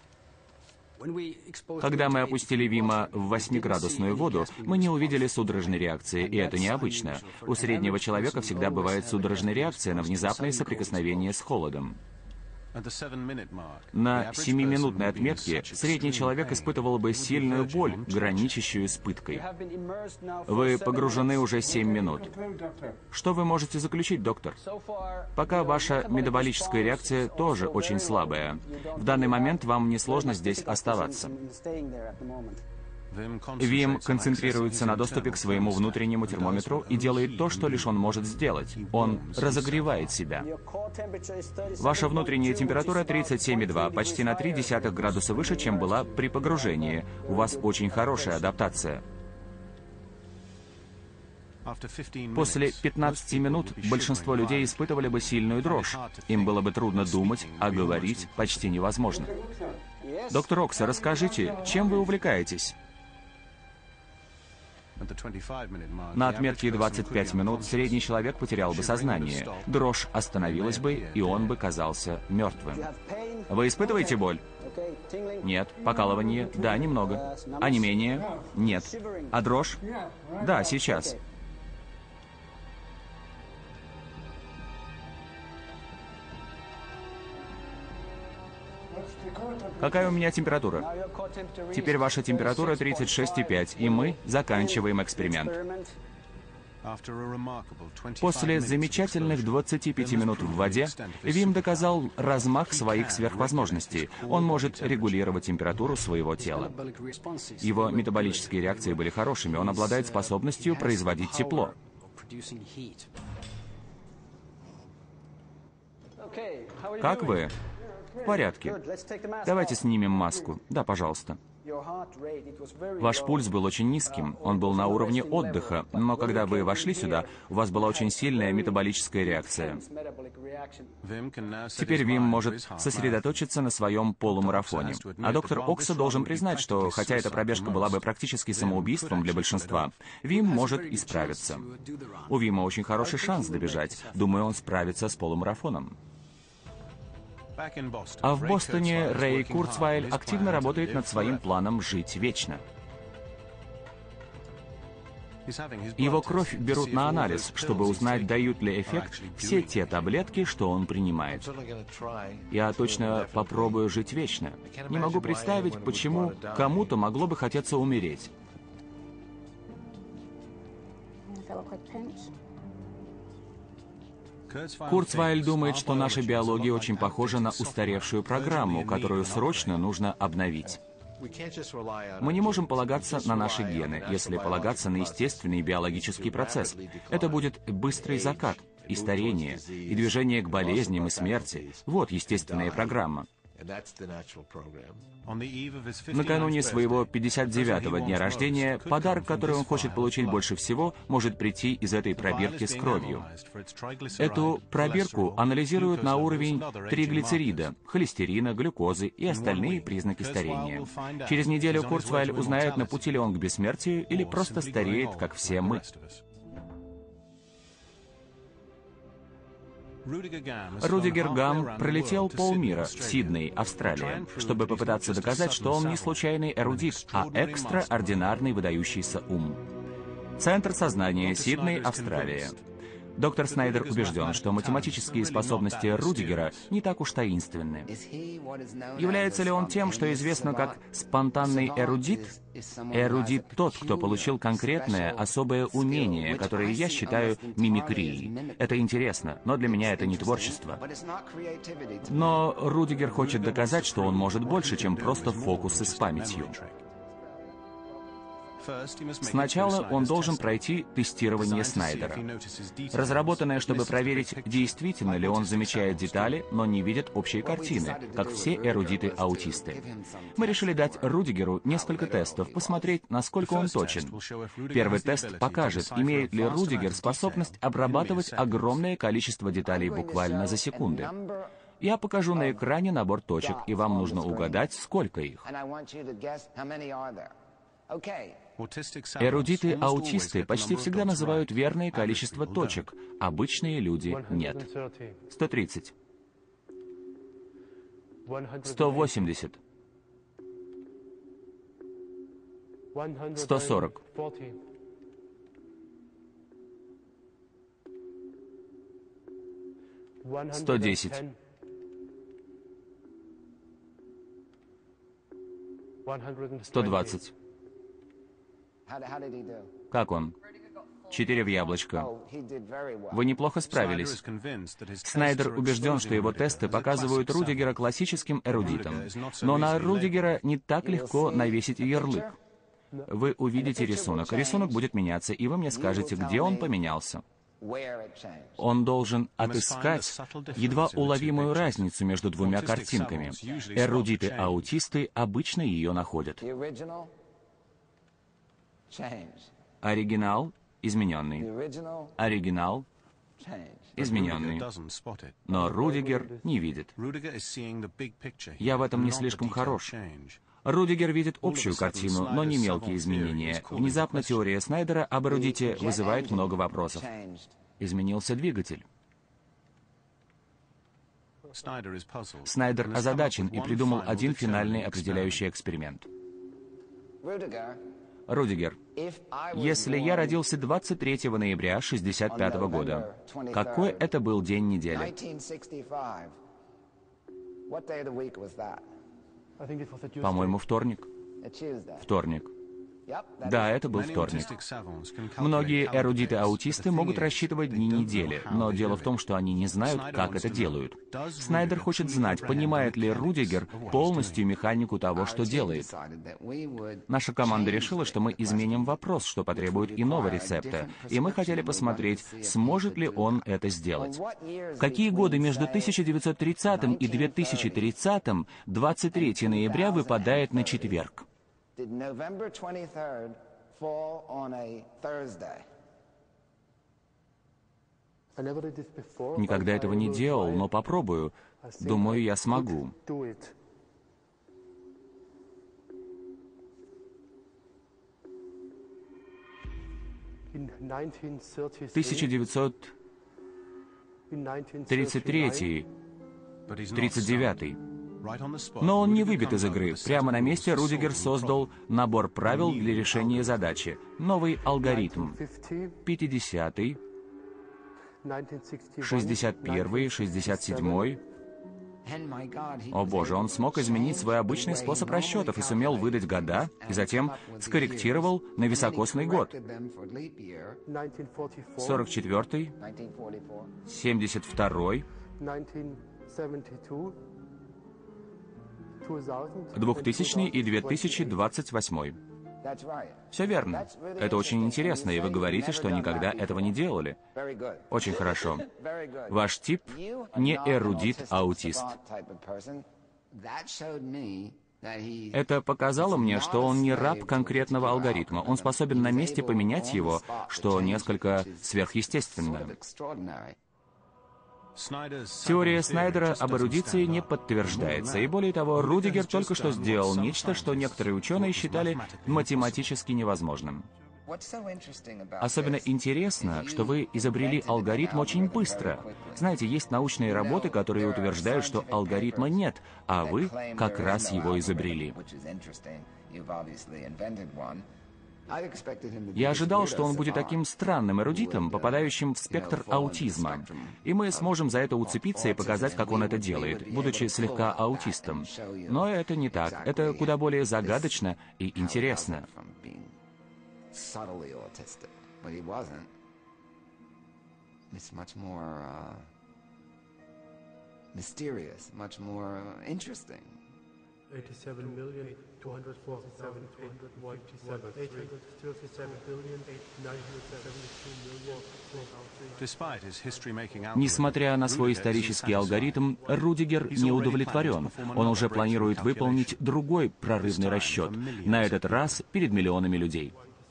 Когда мы опустили Вима в 8-градусную воду, мы не увидели судорожной реакции, и это необычно. У среднего человека всегда бывает судорожная реакция на внезапное соприкосновение с холодом. На 7-минутной отметке средний человек испытывал бы сильную боль, граничащую с пыткой. Вы погружены уже 7 минут. Что вы можете заключить, доктор? Пока ваша метаболическая реакция тоже очень слабая. В данный момент вам несложно здесь оставаться. Вим концентрируется на доступе к своему внутреннему термометру и делает то, что лишь он может сделать. Он разогревает себя. Ваша внутренняя температура 37,2, почти на 0,3 градуса выше, чем была при погружении. У вас очень хорошая адаптация. После 15 минут большинство людей испытывали бы сильную дрожь. Им было бы трудно думать, а говорить почти невозможно. Доктор Окса, расскажите, чем вы увлекаетесь? На отметке 25 минут средний человек потерял бы сознание, дрожь остановилась бы, и он бы казался мертвым. Вы испытываете боль? Нет. Покалывание? Да, немного. Онемение? Нет. А дрожь? Да, сейчас. Какая у меня температура? Теперь ваша температура 36,5, и мы заканчиваем эксперимент. После замечательных 25 минут в воде, Вим доказал размах своих сверхвозможностей. Он может регулировать температуру своего тела. Его метаболические реакции были хорошими, он обладает способностью производить тепло. Как вы? В порядке. Давайте снимем маску. Да, пожалуйста. Ваш пульс был очень низким, он был на уровне отдыха, но когда вы вошли сюда, у вас была очень сильная метаболическая реакция. Теперь Вим может сосредоточиться на своем полумарафоне. А доктор Окса должен признать, что, хотя эта пробежка была бы практически самоубийством для большинства, Вим может исправиться. У Вима очень хороший шанс добежать. Думаю, он справится с полумарафоном. А в Бостоне Рэй Курцвейл активно работает над своим планом «Жить вечно». Его кровь берут на анализ, чтобы узнать, дают ли эффект все те таблетки, что он принимает. Я точно попробую жить вечно. Не могу представить, почему кому-то могло бы хотеться умереть. Курцвейл думает, что наша биология очень похожа на устаревшую программу, которую срочно нужно обновить. Мы не можем полагаться на наши гены. Если полагаться на естественный биологический процесс, это будет быстрый закат, и старение, и движение к болезням и смерти. Вот естественная программа. Накануне своего 59-го дня рождения подарок, который он хочет получить больше всего, может прийти из этой пробирки с кровью. Эту пробирку анализируют на уровень триглицерида, холестерина, глюкозы и остальные признаки старения. Через неделю Курцвейл узнает, на пути ли он к бессмертию или просто стареет, как все мы. Рудигер Гам пролетел полмира в Сидней, Австралия, чтобы попытаться доказать, что он не случайный эрудит, а экстраординарный выдающийся ум. Центр сознания, Сидней, Австралия. Доктор Снайдер убежден, что математические способности Рудигера не так уж таинственны. Является ли он тем, что известно как спонтанный эрудит? Эрудит тот, кто получил конкретное, особое умение, которое я считаю мимикрией. Это интересно, но для меня это не творчество. Но Рудигер хочет доказать, что он может больше, чем просто фокусы с памятью. Сначала он должен пройти тестирование Снайдера, разработанное, чтобы проверить, действительно ли он замечает детали, но не видит общей картины, как все эрудиты-аутисты. Мы решили дать Рудигеру несколько тестов, посмотреть, насколько он точен. Первый тест покажет, имеет ли Рудигер способность обрабатывать огромное количество деталей буквально за секунды. Я покажу на экране набор точек, и вам нужно угадать, сколько их. Эрудиты-аутисты почти всегда называют верное количество точек, обычные люди нет. 130. 180. 140. 110. 120. Как он? 4 в яблочко. Вы неплохо справились. Снайдер убежден, что его тесты показывают Рудигера классическим эрудитом. Но на Рудигера не так легко навесить ярлык. Вы увидите рисунок. Рисунок будет меняться, и вы мне скажете, где он поменялся. Он должен отыскать едва уловимую разницу между двумя картинками. Эрудиты-аутисты обычно ее находят. Оригинал измененный. Оригинал измененный. Но Рудигер не видит. Я в этом не слишком хорош. Рудигер видит общую картину, но не мелкие изменения. Внезапно теория Снайдера об эрудите вызывает много вопросов. Изменился двигатель. Ноайдер озадачен и придумал один финальный определяющий эксперимент. Рудигер, если я родился 23 ноября 1965 года, какой это был день недели? По-моему, вторник. Вторник. Да, это был вторник. Многие эрудиты-аутисты могут рассчитывать дни недели, но дело в том, что они не знают, как это делают. Снайдер хочет знать, понимает ли Рудигер полностью механику того, что делает. Наша команда решила, что мы изменим вопрос, что потребует иного рецепта, и мы хотели посмотреть, сможет ли он это сделать. В какие годы между 1930 и 2030 23 ноября выпадает на четверг? Did November 23rd fall on a Thursday? Никогда этого не делал, но попробую. Думаю, я смогу. 1933, 39. Но он не выбит из игры. Прямо на месте Рудигер создал набор правил для решения задачи. Новый алгоритм. 50-й, 61-й, 67-й, О боже, он смог изменить свой обычный способ расчетов и сумел выдать года, и затем скорректировал на високосный год. 44-й, 72-й, 2000 и 2028. Все верно. Это очень интересно, и вы говорите, что никогда этого не делали. Очень хорошо. Ваш тип не эрудит-аутист. Это показало мне, что он не раб конкретного алгоритма. Он способен на месте поменять его, что несколько сверхъестественно. Теория Снайдера об эрудиции не подтверждается, и более того, Рудигер только что сделал нечто, что некоторые ученые считали математически невозможным. Особенно интересно, что вы изобрели алгоритм очень быстро. Знаете, есть научные работы, которые утверждают, что алгоритма нет, а вы как раз его изобрели. Я ожидал, что он будет таким странным эрудитом, попадающим в спектр аутизма. И мы сможем за это уцепиться и показать, как он это делает, будучи слегка аутистом. Но это не так. Это куда более загадочно и интересно. Несмотря на свой исторический алгоритм, Рудигер не удовлетворен. Он уже планирует выполнить другой прорывный расчет, на этот раз перед миллионами людей.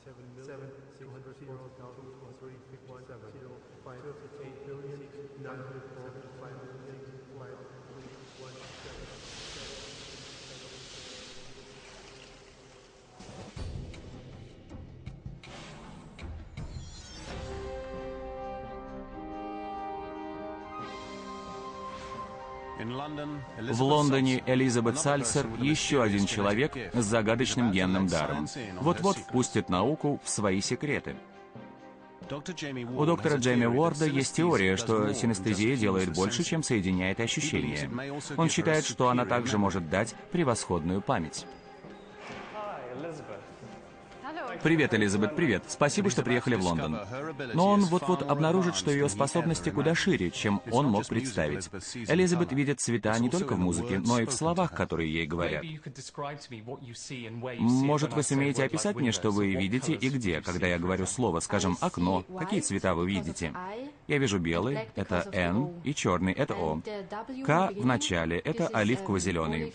В Лондоне Элизабет Сальцер — еще один человек с загадочным генным даром. Вот-вот впустит науку в свои секреты. У доктора Джейми Уорда есть теория, что синестезия делает больше, чем соединяет ощущения. Он считает, что она также может дать превосходную память. Привет, Элизабет, привет. Спасибо, что приехали в Лондон. Но он вот-вот обнаружит, что ее способности куда шире, чем он мог представить. Элизабет видит цвета не только в музыке, но и в словах, которые ей говорят. Может, вы сумеете описать мне, что вы видите и где, когда я говорю слово, скажем, «окно». Какие цвета вы видите? Я вижу белый, это «Н», и черный, это «О». «К» в начале, это оливково-зеленый.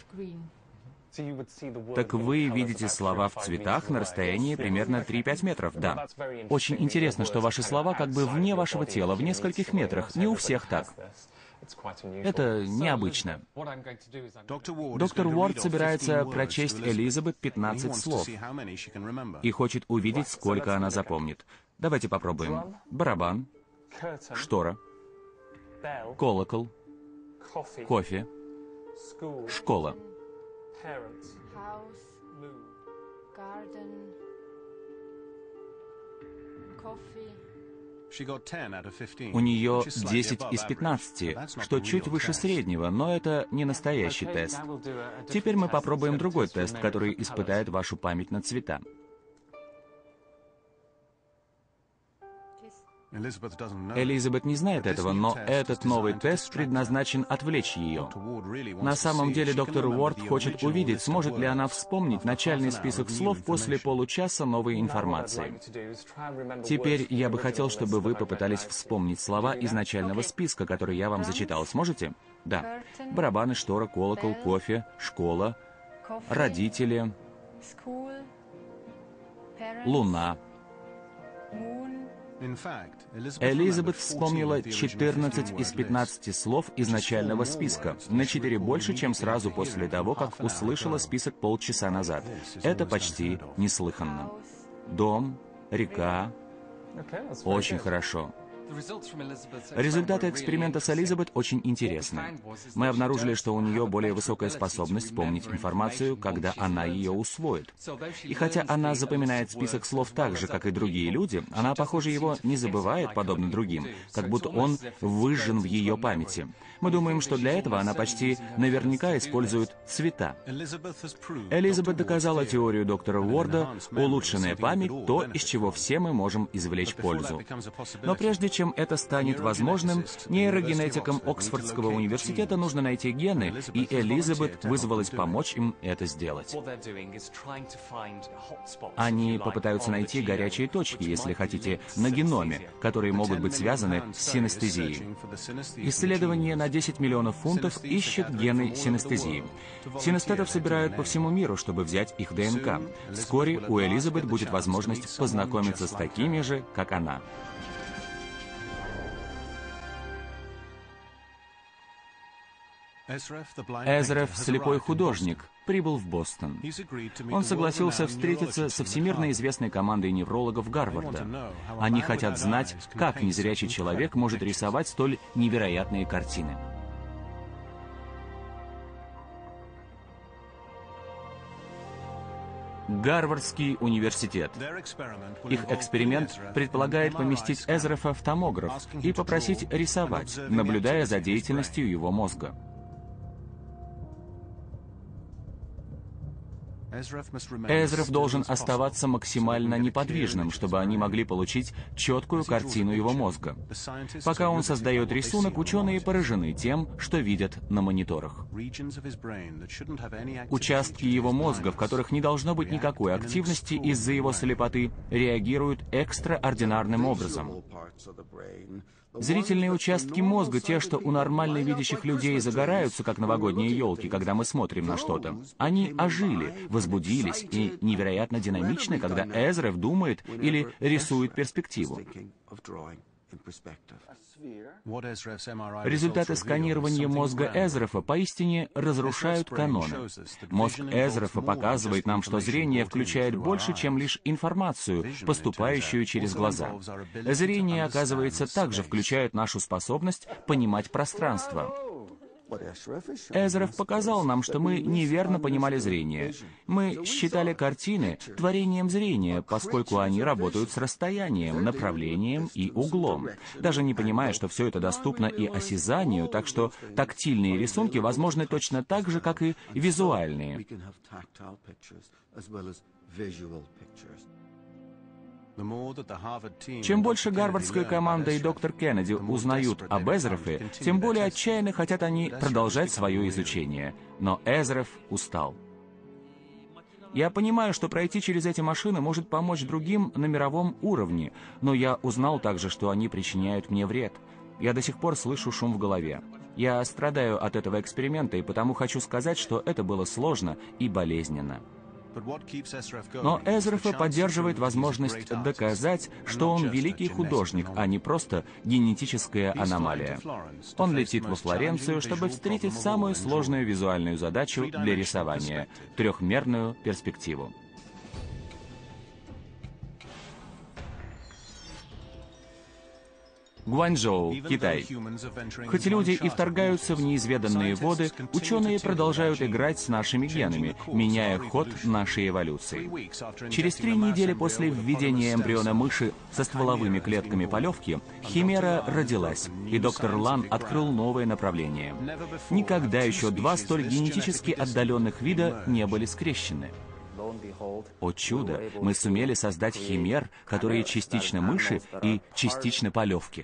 Так вы видите слова в цветах на расстоянии примерно 3-5 метров, да. Очень интересно, что ваши слова как бы вне вашего тела, в нескольких метрах. Не у всех так. Это необычно. Доктор Уорд собирается прочесть Элизабет 15 слов и хочет увидеть, сколько она запомнит. Давайте попробуем. Барабан, штора, колокол, кофе, школа. House, garden, coffee. У нее 10 из 15, что чуть выше среднего, но это не настоящий тест. Теперь мы попробуем другой тест, который испытает вашу память на цвета. Элизабет не знает этого, но этот новый тест предназначен отвлечь ее. На самом деле доктор Уорд хочет увидеть, сможет ли она вспомнить начальный список слов после получаса новой информации. Теперь я бы хотел, чтобы вы попытались вспомнить слова из начального списка, который я вам зачитал. Сможете? Да. Барабаны, штора, колокол, кофе, школа, родители, луна. Элизабет вспомнила 14 из 15 слов из начального списка, на 4 больше, чем сразу после того, как услышала список полчаса назад. Это почти неслыханно. Дом, река. Очень хорошо. Результаты эксперимента с Элизабет очень интересны. Мы обнаружили, что у нее более высокая способность помнить информацию, когда она ее усвоит. И хотя она запоминает список слов так же, как и другие люди, она, похоже, его не забывает, подобно другим, как будто он выжжен в ее памяти. Мы думаем, что для этого она почти наверняка использует цвета. Элизабет доказала теорию доктора Уорда: улучшенная память — то, из чего все мы можем извлечь пользу. Но прежде чем это станет возможным, нейрогенетикам Оксфордского университета нужно найти гены, и Элизабет вызвалась помочь им это сделать. Они попытаются найти горячие точки, если хотите, на геноме, которые могут быть связаны с синестезией. Исследование на 10 миллионов фунтов ищет гены синестезии. Синестетов собирают по всему миру, чтобы взять их ДНК. Вскоре у Элизабет будет возможность познакомиться с такими же, как она. Эзреф, слепой художник, прибыл в Бостон. Он согласился встретиться со всемирно известной командой неврологов Гарварда. Они хотят знать, как незрячий человек может рисовать столь невероятные картины. Гарвардский университет. Их эксперимент предполагает поместить Эзрефа в томограф и попросить рисовать, наблюдая за деятельностью его мозга. Эзреф должен оставаться максимально неподвижным, чтобы они могли получить четкую картину его мозга. Пока он создает рисунок, ученые поражены тем, что видят на мониторах. Участки его мозга, в которых не должно быть никакой активности из-за его слепоты, реагируют экстраординарным образом. Зрительные участки мозга, те, что у нормально видящих людей загораются, как новогодние елки, когда мы смотрим на что-то, они ожили, возбудились и невероятно динамичны, когда Эзреф думает или рисует перспективу. Результаты сканирования мозга Эзрефа поистине разрушают каноны. Мозг Эзрефа показывает нам, что зрение включает больше, чем лишь информацию, поступающую через глаза. Зрение, оказывается, также включает нашу способность понимать пространство. Эзреф показал нам, что мы неверно понимали зрение. Мы считали картины творением зрения, поскольку они работают с расстоянием, направлением и углом, даже не понимая, что все это доступно и осязанию, так что тактильные рисунки возможны точно так же, как и визуальные. Чем больше гарвардская команда и доктор Кеннеди узнают об Эзрефе, тем более отчаянно хотят они продолжать свое изучение. Но Эзреф устал. Я понимаю, что пройти через эти машины может помочь другим на мировом уровне, но я узнал также, что они причиняют мне вред. Я до сих пор слышу шум в голове. Я страдаю от этого эксперимента, и потому хочу сказать, что это было сложно и болезненно. Но Эзрефа поддерживает возможность доказать, что он великий художник, а не просто генетическая аномалия. Он летит во Флоренцию, чтобы встретить самую сложную визуальную задачу для рисования — трехмерную перспективу. Гуанчжоу, Китай. Хоть люди и вторгаются в неизведанные воды, ученые продолжают играть с нашими генами, меняя ход нашей эволюции. Через 3 недели после введения эмбриона мыши со стволовыми клетками полевки, химера родилась, и доктор Лан открыл новое направление. Никогда еще 2 столь генетически отдаленных вида не были скрещены. О чудо! Мы сумели создать химер, которые частично мыши и частично полевки.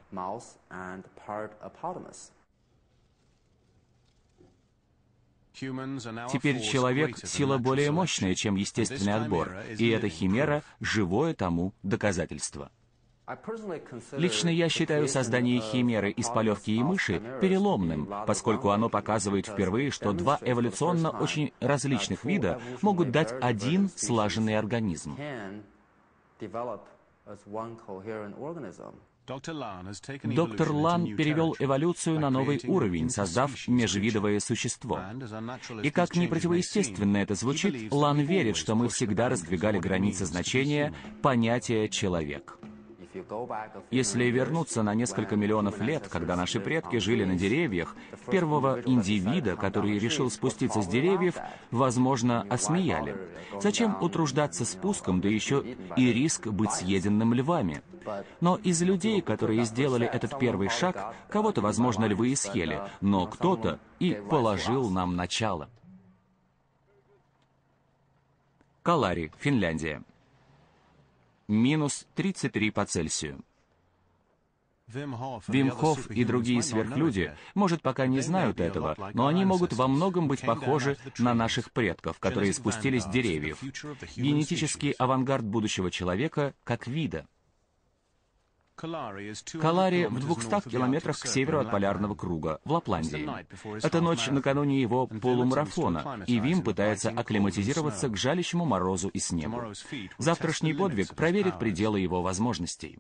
Теперь человек — сила более мощная, чем естественный отбор, и эта химера — живое тому доказательство. Лично я считаю создание химеры из полевки и мыши переломным, поскольку оно показывает впервые, что 2 эволюционно очень различных вида могут дать один слаженный организм. Доктор Лан перевел эволюцию на новый уровень, создав межвидовое существо. И как ни противоестественно это звучит, Лан верит, что мы всегда раздвигали границы значения понятия «человек». Если вернуться на несколько миллионов лет, когда наши предки жили на деревьях, первого индивида, который решил спуститься с деревьев, возможно, осмеяли. Зачем утруждаться спуском, да еще и риск быть съеденным львами? Но из людей, которые сделали этот первый шаг, кого-то, возможно, львы и съели, но кто-то и положил нам начало. Калари, Финляндия. Минус 33 по Цельсию. Вим Хоф и другие сверхлюди, может, пока не знают этого, но они могут во многом быть похожи на наших предков, которые спустились с деревьев. Генетический авангард будущего человека как вида. Калари в 200 километрах к северу от полярного круга, в Лапландии. Это ночь накануне его полумарафона, и Вим пытается акклиматизироваться к жалящему морозу и снегу. Завтрашний подвиг проверит пределы его возможностей.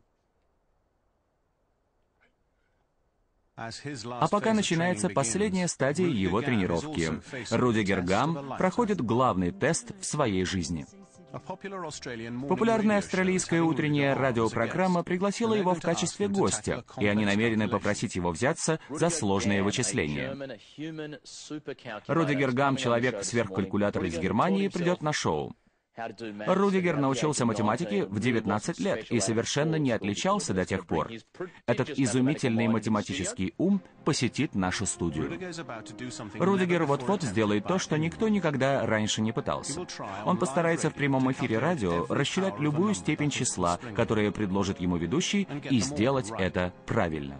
А пока начинается последняя стадия его тренировки. Рудигер Гам проходит главный тест в своей жизни. Популярная австралийская утренняя радиопрограмма пригласила его в качестве гостя, и они намерены попросить его взяться за сложные вычисления. Рудигер Гам, человек-сверхкалькулятор из Германии, придет на шоу. Рудигер научился математике в 19 лет и совершенно не отличался до тех пор. Этот изумительный математический ум посетит нашу студию. Рудигер вот-вот сделает то, что никто никогда раньше не пытался. Он постарается в прямом эфире радио рассчитать любую степень числа, которую предложит ему ведущий, и сделать это правильно.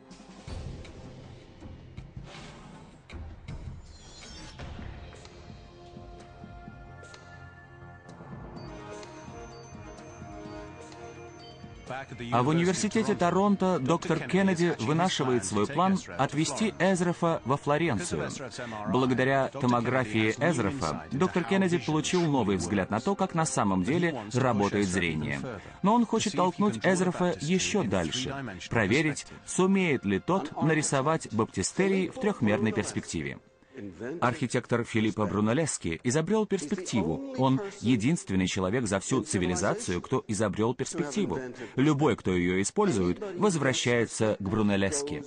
А в университете Торонто доктор Кеннеди вынашивает свой план отвезти Эзрафа во Флоренцию. Благодаря томографии Эзрафа доктор Кеннеди получил новый взгляд на то, как на самом деле работает зрение. Но он хочет толкнуть Эзрафа еще дальше, проверить, сумеет ли тот нарисовать баптистерий в трехмерной перспективе. Архитектор Филиппо Брунеллески изобрел перспективу. Он единственный человек за всю цивилизацию, кто изобрел перспективу. Любой, кто ее использует, возвращается к Брунеллески.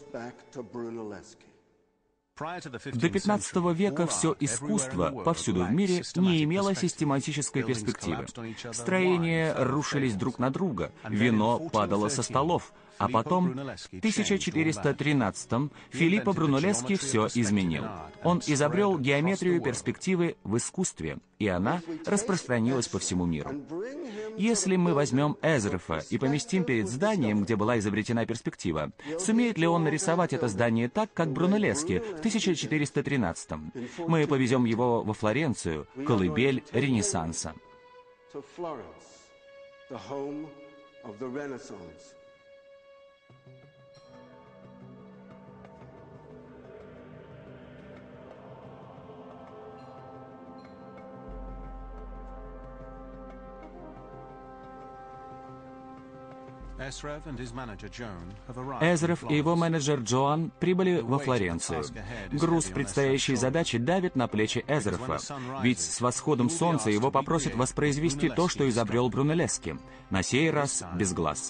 До 15 века все искусство повсюду в мире не имело систематической перспективы. Строения рушились друг на друга, вино падало со столов, а потом, в 1413-м, Филиппо Брунеллески все изменил. Он изобрел геометрию перспективы в искусстве, и она распространилась по всему миру. Если мы возьмем Эзрафа и поместим перед зданием, где была изобретена перспектива, сумеет ли он нарисовать это здание так, как Брунеллески в 1413-м? Мы повезем его во Флоренцию, колыбель Ренессанса. Эзраф и его менеджер Джоан прибыли во Флоренцию. Груз предстоящей задачи давит на плечи Эзрафа, ведь с восходом солнца его попросят воспроизвести то, что изобрел Брунеллески, на сей раз без глаз.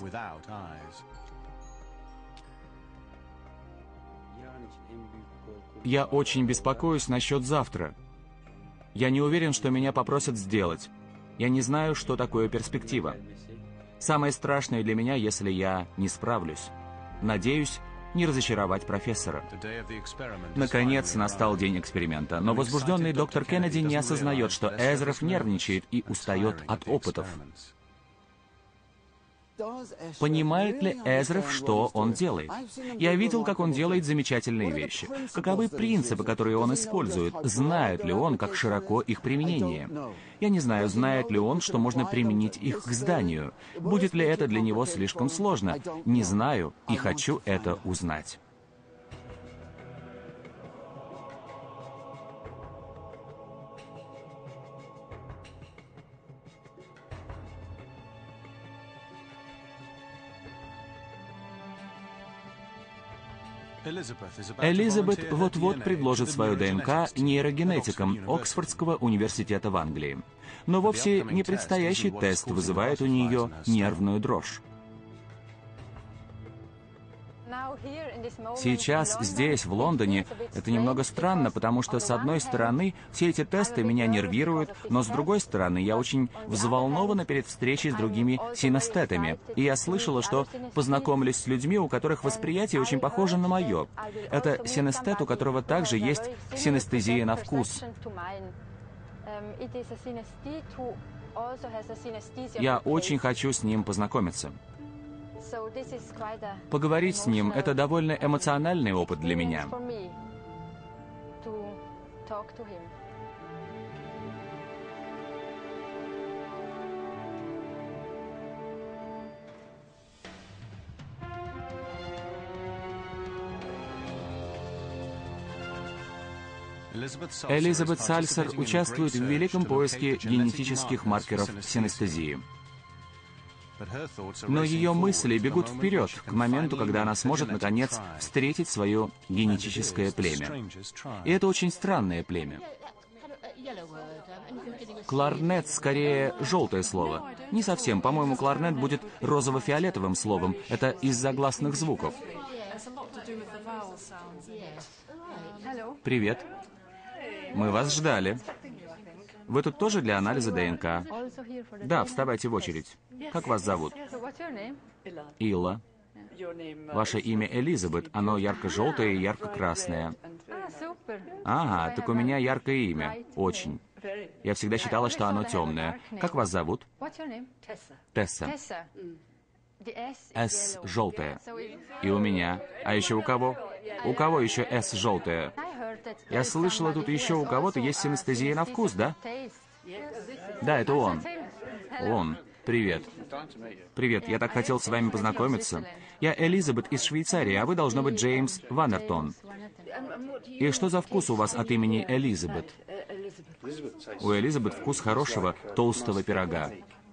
Я очень беспокоюсь насчет завтра. Я не уверен, что меня попросят сделать. Я не знаю, что такое перспектива. Самое страшное для меня, если я не справлюсь. Надеюсь, не разочаровать профессора. Наконец настал день эксперимента, но возбужденный доктор Кеннеди не осознает, что Эзраф нервничает и устает от опытов. Понимает ли Эзраф, что он делает? Я видел, как он делает замечательные вещи. Каковы принципы, которые он использует? Знает ли он, как широко их применение? Я не знаю, знает ли он, что можно применить их к зданию. Будет ли это для него слишком сложно? Не знаю и хочу это узнать. Элизабет вот-вот предложит свою ДНК нейрогенетикам Оксфордского университета в Англии. Но вовсе не предстоящий тест вызывает у нее нервную дрожь. Сейчас, здесь, в Лондоне, это немного странно, потому что, с одной стороны, все эти тесты меня нервируют, но с другой стороны, я очень взволнована перед встречей с другими синестетами. И я слышала, что познакомлюсь с людьми, у которых восприятие очень похоже на мое. Это синестет, у которого также есть синестезия на вкус. Я очень хочу с ним познакомиться. Поговорить с ним — это довольно эмоциональный опыт для меня. Элизабет Сальсер участвует в великом поиске генетических маркеров синестезии. Но ее мысли бегут вперед, к моменту, когда она сможет, наконец, встретить свое генетическое племя. И это очень странное племя. Кларнет скорее желтое слово. Не совсем. По-моему, кларнет будет розово-фиолетовым словом. Это из-за гласных звуков. Привет. Мы вас ждали. Вы тут тоже для анализа ДНК? Да, вставайте в очередь. Как вас зовут? Илла. Ваше имя Элизабет. Оно ярко-желтое и ярко-красное. Ага, так у меня яркое имя. Очень. Я всегда считала, что оно темное. Как вас зовут? Тесса. С желтая. И у меня. А еще у кого? У кого еще С желтая? Я слышала, тут еще у кого-то есть синестезия на вкус, да? Да, это он. Он. Привет. Привет, я так хотел с вами познакомиться. Я Элизабет из Швейцарии, а вы, должно быть, Джеймс Ваннертон. И что за вкус у вас от имени Элизабет? У Элизабет вкус хорошего толстого пирога.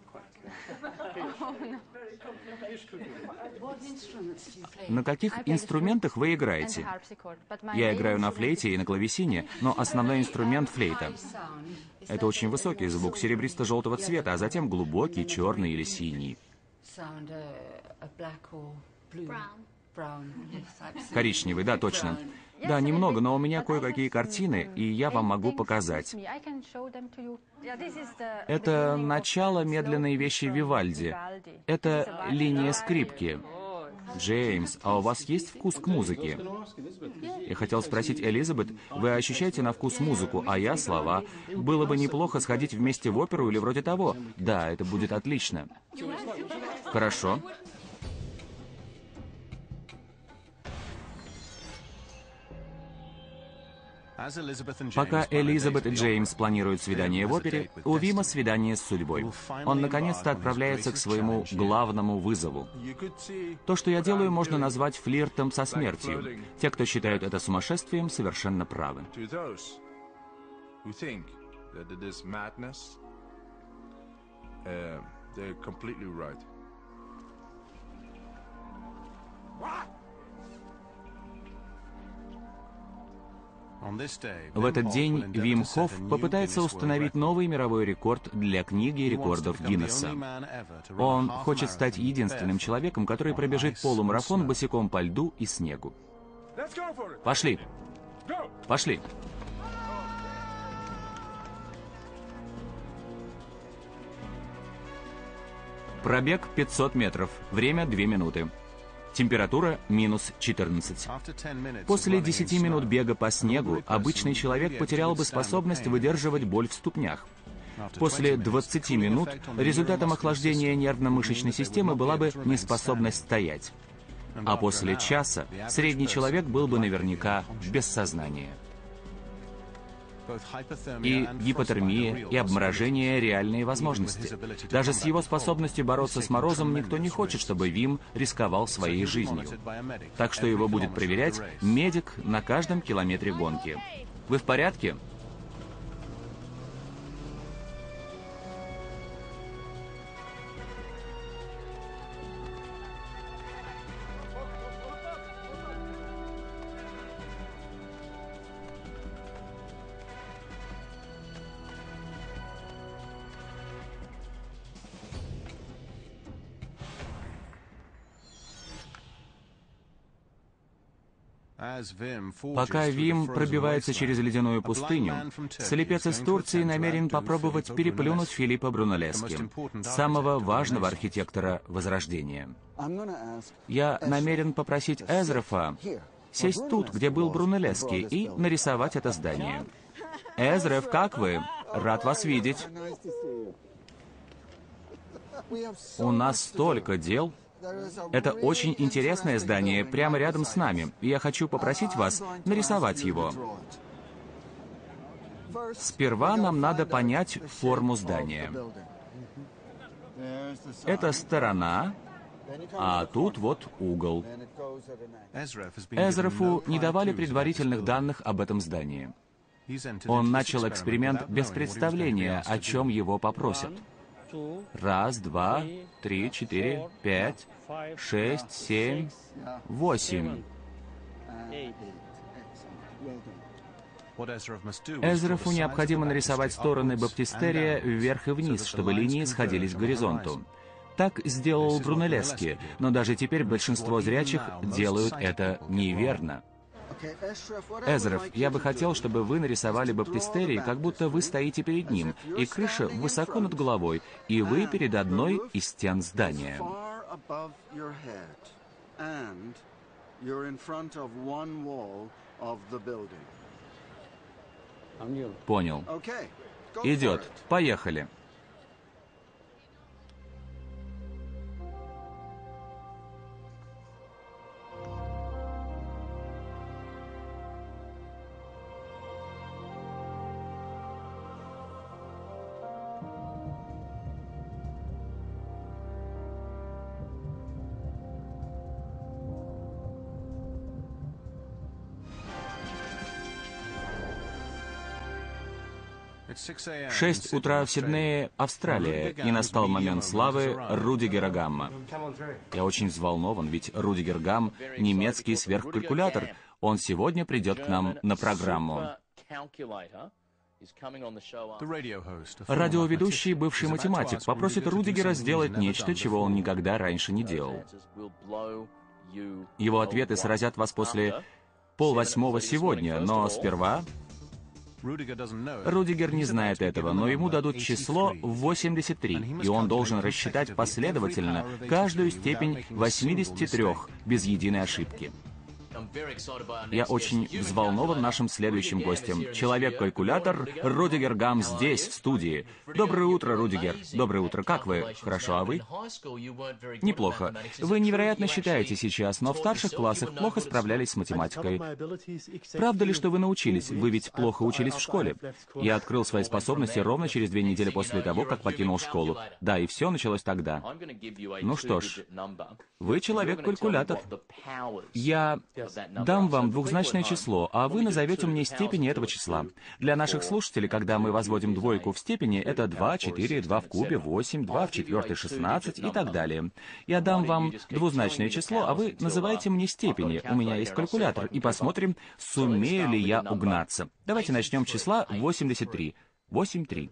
На каких инструментах вы играете? Я играю на флейте и на клавесине, но основной инструмент — флейта. Это очень высокий звук серебристо-желтого цвета, а затем глубокий, черный или синий. Коричневый, да, точно. Да, немного, но у меня кое-какие картины, и я вам могу показать. Это начало медленной вещи Вивальди. Это линия скрипки. Джеймс, а у вас есть вкус к музыке? Я хотел спросить Элизабет, вы ощущаете на вкус музыку, а я слова. Было бы неплохо сходить вместе в оперу или вроде того. Да, это будет отлично. Хорошо. Пока Элизабет и Джеймс планируют свидание в опере, у Вима свидание с судьбой. Он наконец-то отправляется к своему главному вызову. То, что я делаю, можно назвать флиртом со смертью. Те, кто считают это сумасшествием, совершенно правы. В этот день Вим Хоф попытается установить новый мировой рекорд для книги рекордов Гиннесса. Он хочет стать единственным человеком, который пробежит полумарафон босиком по льду и снегу. Пошли! Пошли! Пробег 500 метров. Время 2 минуты. Температура минус 14. После 10 минут бега по снегу обычный человек потерял бы способность выдерживать боль в ступнях. После 20 минут результатом охлаждения нервно-мышечной системы была бы неспособность стоять. А после часа средний человек был бы наверняка без сознания. И гипотермия, и обморожение — реальные возможности. Даже с его способностью бороться с морозом никто не хочет, чтобы Вим рисковал своей жизнью. Так что его будет проверять медик на каждом километре гонки. Вы в порядке? Пока Вим пробивается через ледяную пустыню, слепец из Турции намерен попробовать переплюнуть Филиппа Брунеллески, самого важного архитектора Возрождения. Я намерен попросить Эзрафа сесть тут, где был Брунеллески, и нарисовать это здание. Эзраф, как вы? Рад вас видеть. У нас столько дел. Это очень интересное здание, прямо рядом с нами, и я хочу попросить вас нарисовать его. Сперва нам надо понять форму здания. Это сторона, а тут вот угол. Эзрафу не давали предварительных данных об этом здании. Он начал эксперимент без представления, о чем его попросят. 1, 2, 3, 4, 5, 6, 7, 8. Эзрафу необходимо нарисовать стороны баптистерия вверх и вниз, чтобы линии сходились к горизонту. Так сделал Брунеллески, но даже теперь большинство зрячих делают это неверно. Эзраф, я бы хотел, чтобы вы нарисовали баптистерий, как будто вы стоите перед ним, и крыша высоко над головой, и вы перед одной из стен здания. Понял. Идет. Поехали. В 6 утра в Сиднее, Австралия, и настал момент славы Рудигера Гамма. Я очень взволнован, ведь Рудигер Гамм — немецкий сверхкалькулятор. Он сегодня придет к нам на программу. Радиоведущий, бывший математик, попросит Рудигера сделать нечто, чего он никогда раньше не делал. Его ответы сразят вас после 7:30 сегодня, но сперва... Рудигер не знает этого, но ему дадут число 83, и он должен рассчитать последовательно каждую степень 83 без единой ошибки. Я очень взволнован нашим следующим гостем. Человек-калькулятор Рудигер Гамм здесь, в студии. Доброе утро, Рудигер. Доброе утро. Как вы? Хорошо, а вы? Неплохо. Вы невероятно считаете сейчас, но в старших классах плохо справлялись с математикой. Правда ли, что вы научились? Вы ведь плохо учились в школе. Я открыл свои способности ровно через 2 недели после того, как покинул школу. Да, и все началось тогда. Ну что ж, вы человек-калькулятор. Я дам вам двухзначное число, а вы назовете мне степени этого числа. Для наших слушателей, когда мы возводим двойку в степени, это 2, 4, 2 в кубе, 8, 2 в четвертой, 16 и так далее. Я дам вам двузначное число, а вы называете мне степени. У меня есть калькулятор, и посмотрим, сумею ли я угнаться. Давайте начнем с числа 83. 8-3.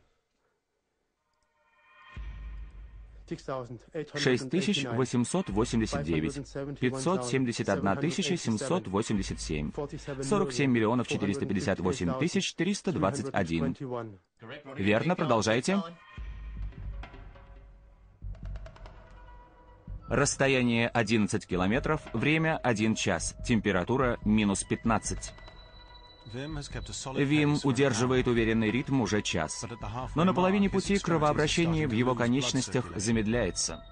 6889, 571 787, 47 миллионов 458 тысяч 321. Верно, продолжайте. Расстояние 11 километров, время 1 час, температура минус 15. Вим удерживает уверенный ритм уже час, но на половине пути кровообращение в его конечностях замедляется.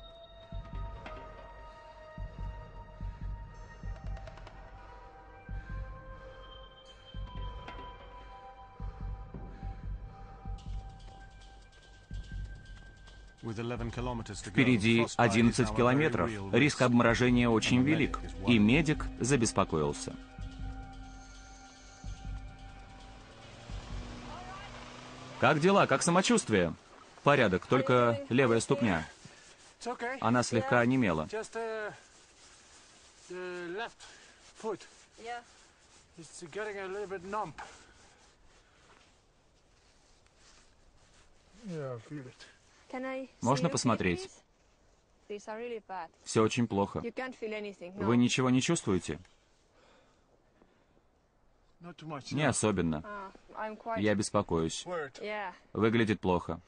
Впереди 11 километров. Риск обморожения очень велик, и медик забеспокоился. Как дела? Как самочувствие? Порядок, только левая ступня. Она слегка онемела. Можно посмотреть? Все очень плохо. Вы ничего не чувствуете? Не особенно. Я беспокоюсь. Выглядит плохо.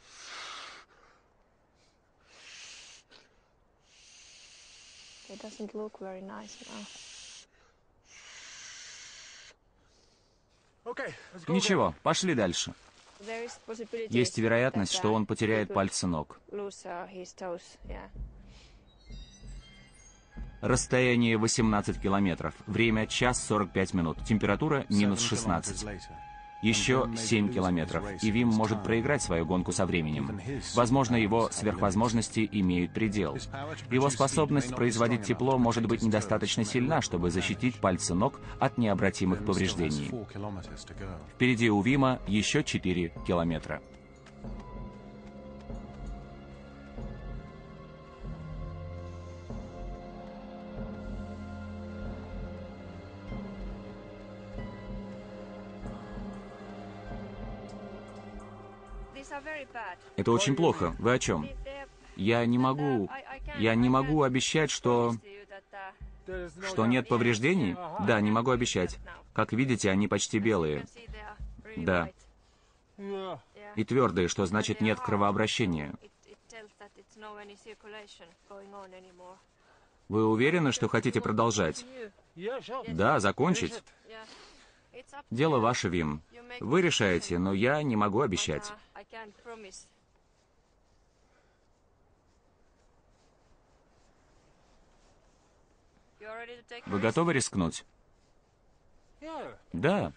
Ничего, пошли дальше. Есть вероятность, что он потеряет пальцы ног. Расстояние 18 километров. Время час 45 минут. Температура минус 16. Еще 7 километров, и Вим может проиграть свою гонку со временем. Возможно, его сверхвозможности имеют предел. Его способность производить тепло может быть недостаточно сильна, чтобы защитить пальцы ног от необратимых повреждений. Впереди у Вима еще 4 километра. Это очень плохо. Вы о чем? Я не могу обещать, что нет повреждений? Да, не могу обещать. Как видите, они почти белые. Да. И твердые, что значит нет кровообращения. Вы уверены, что хотите продолжать? Да, закончить. Дело ваше, Вим. Вы решаете, но я не могу обещать. Вы готовы рискнуть? Да.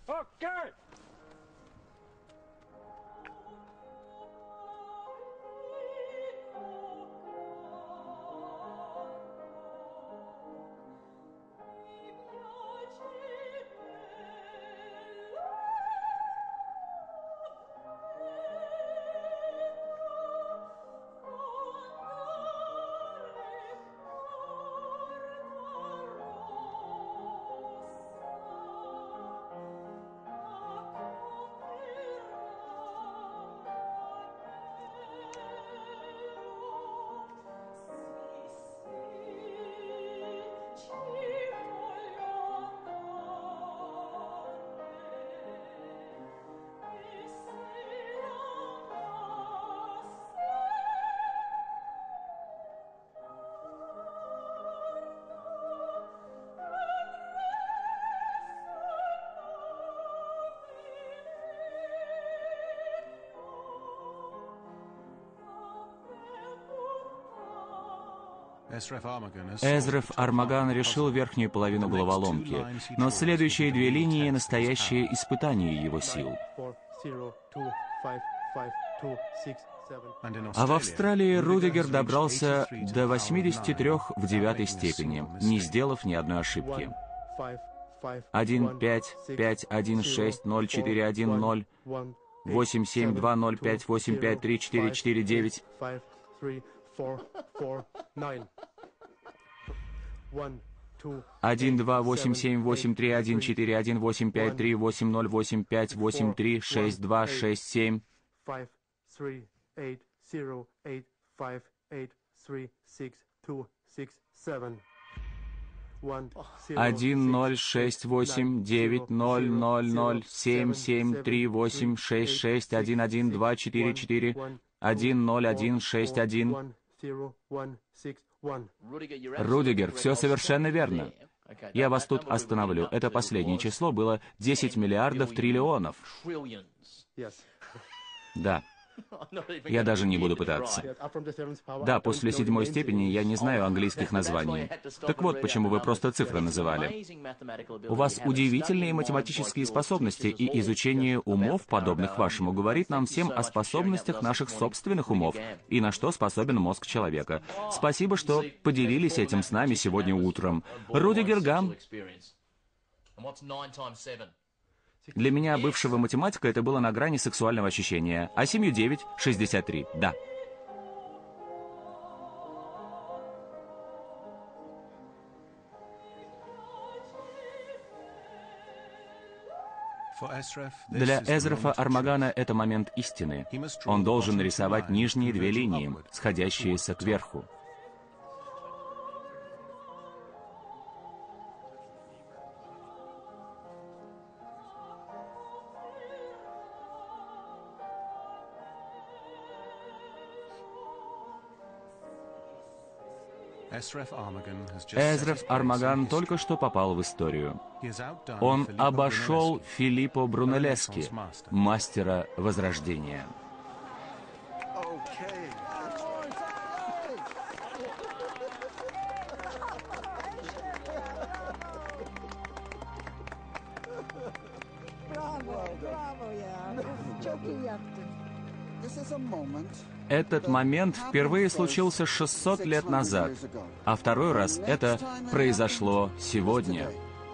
Эзреф Армаган решил верхнюю половину головоломки, но следующие две линии — настоящее испытание его сил. А в Австралии Рудигер добрался до 83 в девятой степени, не сделав ни одной ошибки. 1, 5, 5, 1, 6, 0, 4, 1, 0, 8, 7, 2, 0, 5, 8, 5, 3, 4, 4, 9. 1, 2, 8, 7, 8, 3, 1, 4, 1, 8, 5, 3, 8, 0, 8, 5, 8, 3, 6, 2, 6, 7. 1, 0, 6, 8, 9, 0, 0, 0, 7, 7, 3, 8, 6, 6, 1, 1, 2, 4, 4, 1, 0, 1, 6, 1. Рудигер, все совершенно верно. Я вас тут остановлю. Это последнее число было 10 миллиардов триллионов. Да. Я даже не буду пытаться. Да, после седьмой степени я не знаю английских названий. Так вот, почему вы просто цифры называли. У вас удивительные математические способности, и изучение умов, подобных вашему, говорит нам всем о способностях наших собственных умов и на что способен мозг человека. Спасибо, что поделились этим с нами сегодня утром. Рудигер Гам. Для меня, бывшего математика, это было на грани сексуального ощущения. А 7-9 — 63. Да. Для Эзрефа Армагана это момент истины. Он должен нарисовать нижние две линии, сходящиеся кверху. Эзреф Армаган только что попал в историю. Он обошел Филиппо Брунеллески, мастера Возрождения. Этот момент впервые случился 600 лет назад, а второй раз это произошло сегодня.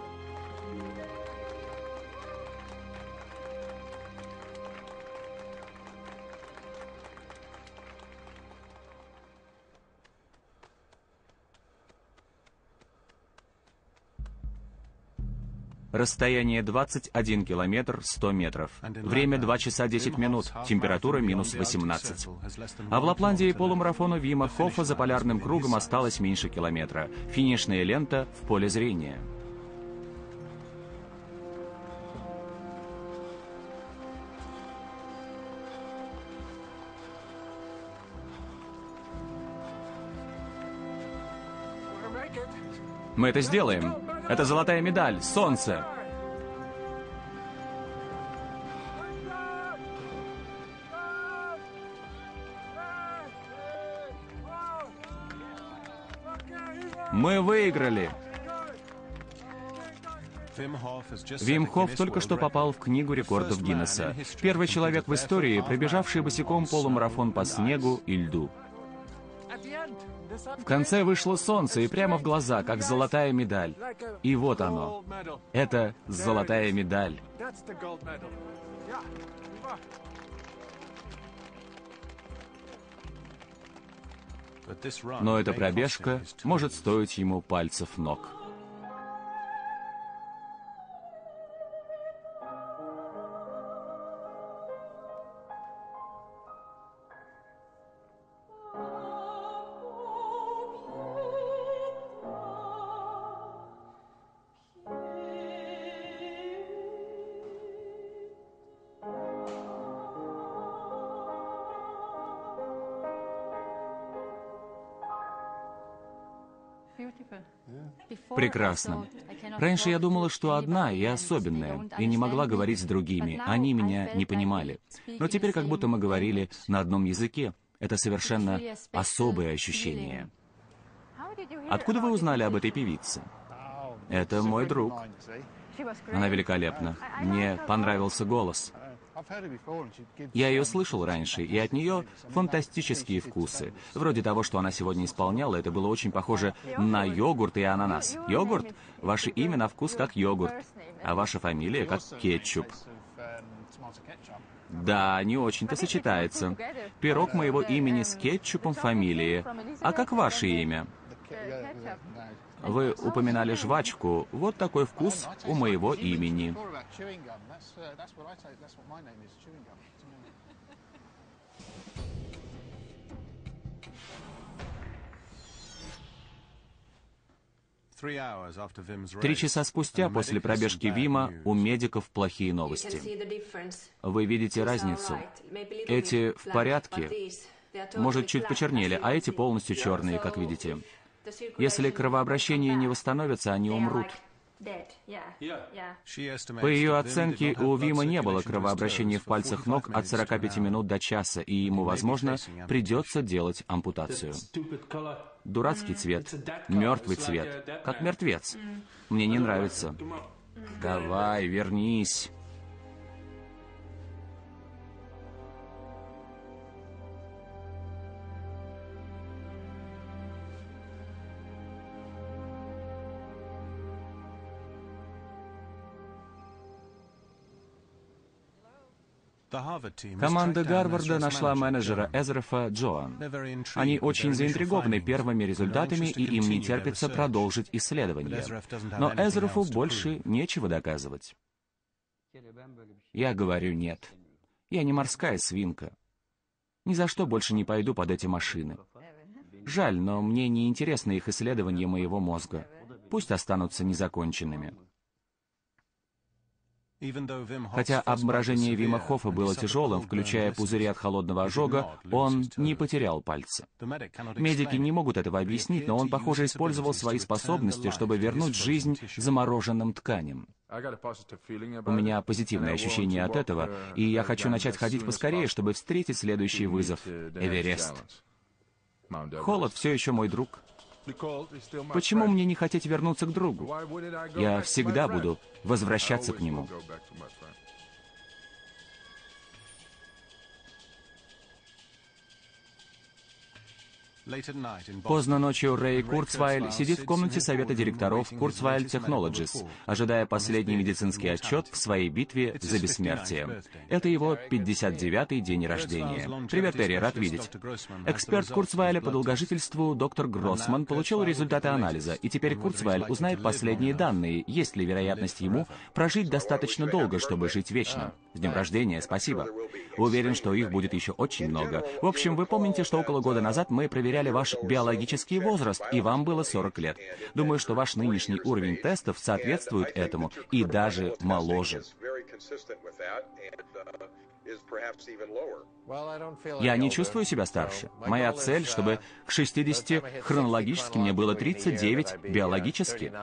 Расстояние 21 километр 100 метров. Время 2 часа 10 минут. Температура минус 18. А в Лапландии полумарафону Вима Хоффа за полярным кругом осталось меньше километра. Финишная лента в поле зрения. Мы это сделаем. Это золотая медаль, солнце. Мы выиграли. Вим Хофф только что попал в Книгу рекордов Гиннесса. Первый человек в истории, пробежавший босиком полумарафон по снегу и льду. В конце вышло солнце, и прямо в глаза, как золотая медаль. И вот оно. Это золотая медаль. Но эта пробежка может стоить ему пальцев ног. Прекрасно. Раньше я думала, что одна и особенная, и не могла говорить с другими. Они меня не понимали. Но теперь как будто мы говорили на одном языке. Это совершенно особое ощущение. Откуда вы узнали об этой певице? Это мой друг. Она великолепна. Мне понравился голос. Я ее слышал раньше, и от нее фантастические вкусы. Вроде того, что она сегодня исполняла, это было очень похоже на йогурт и ананас. Йогурт? Ваше имя на вкус как йогурт, а ваша фамилия как кетчуп. Да, не очень-то сочетается. Пирог моего имени с кетчупом фамилии. А как ваше имя? Вы упоминали жвачку. Вот такой вкус у моего имени. Три часа спустя после пробежки Вима у медиков плохие новости. Вы видите разницу? Эти в порядке, может, чуть почернели, а эти полностью черные, как видите. Если кровообращение не восстановится, они умрут. По ее оценке, у Вима не было кровообращения в пальцах ног от 45 минут до часа, и ему, возможно, придется делать ампутацию. Дурацкий цвет, мертвый цвет, как мертвец. Мне не нравится. Давай, вернись. Команда Гарварда нашла менеджера Эзрефа Джоан. Они очень заинтригованы первыми результатами, и им не терпится продолжить исследование. Но Эзрефу больше нечего доказывать. Я говорю нет. Я не морская свинка. Ни за что больше не пойду под эти машины. Жаль, но мне не интересно их исследование моего мозга. Пусть останутся незаконченными. Хотя обморожение Вима Хофа было тяжелым, включая пузыри от холодного ожога, он не потерял пальца. Медики не могут этого объяснить, но он, похоже, использовал свои способности, чтобы вернуть жизнь замороженным тканям. У меня позитивное ощущение от этого, и я хочу начать ходить поскорее, чтобы встретить следующий вызов — Эверест. Холод все еще мой друг. Почему мне не хотеть вернуться к другу? Я всегда буду возвращаться к нему. Поздно ночью Рэй Курцвейл сидит в комнате совета директоров Kurzweil Technologies, ожидая последний медицинский отчет в своей битве за бессмертие. Это его 59-й день рождения. Привет, Терри, рад видеть. Эксперт Курцвейля по долгожительству доктор Гроссман получил результаты анализа, и теперь Курцвейл узнает последние данные, есть ли вероятность ему прожить достаточно долго, чтобы жить вечно. С днем рождения, спасибо. Уверен, что их будет еще очень много. В общем, вы помните, что около года назад мы проверяли ваш биологический возраст, и вам было 40 лет. Думаю, что ваш нынешний уровень тестов соответствует этому, и даже моложе. Я не чувствую себя старше. Моя цель, чтобы к 60 хронологически мне было 39 биологически.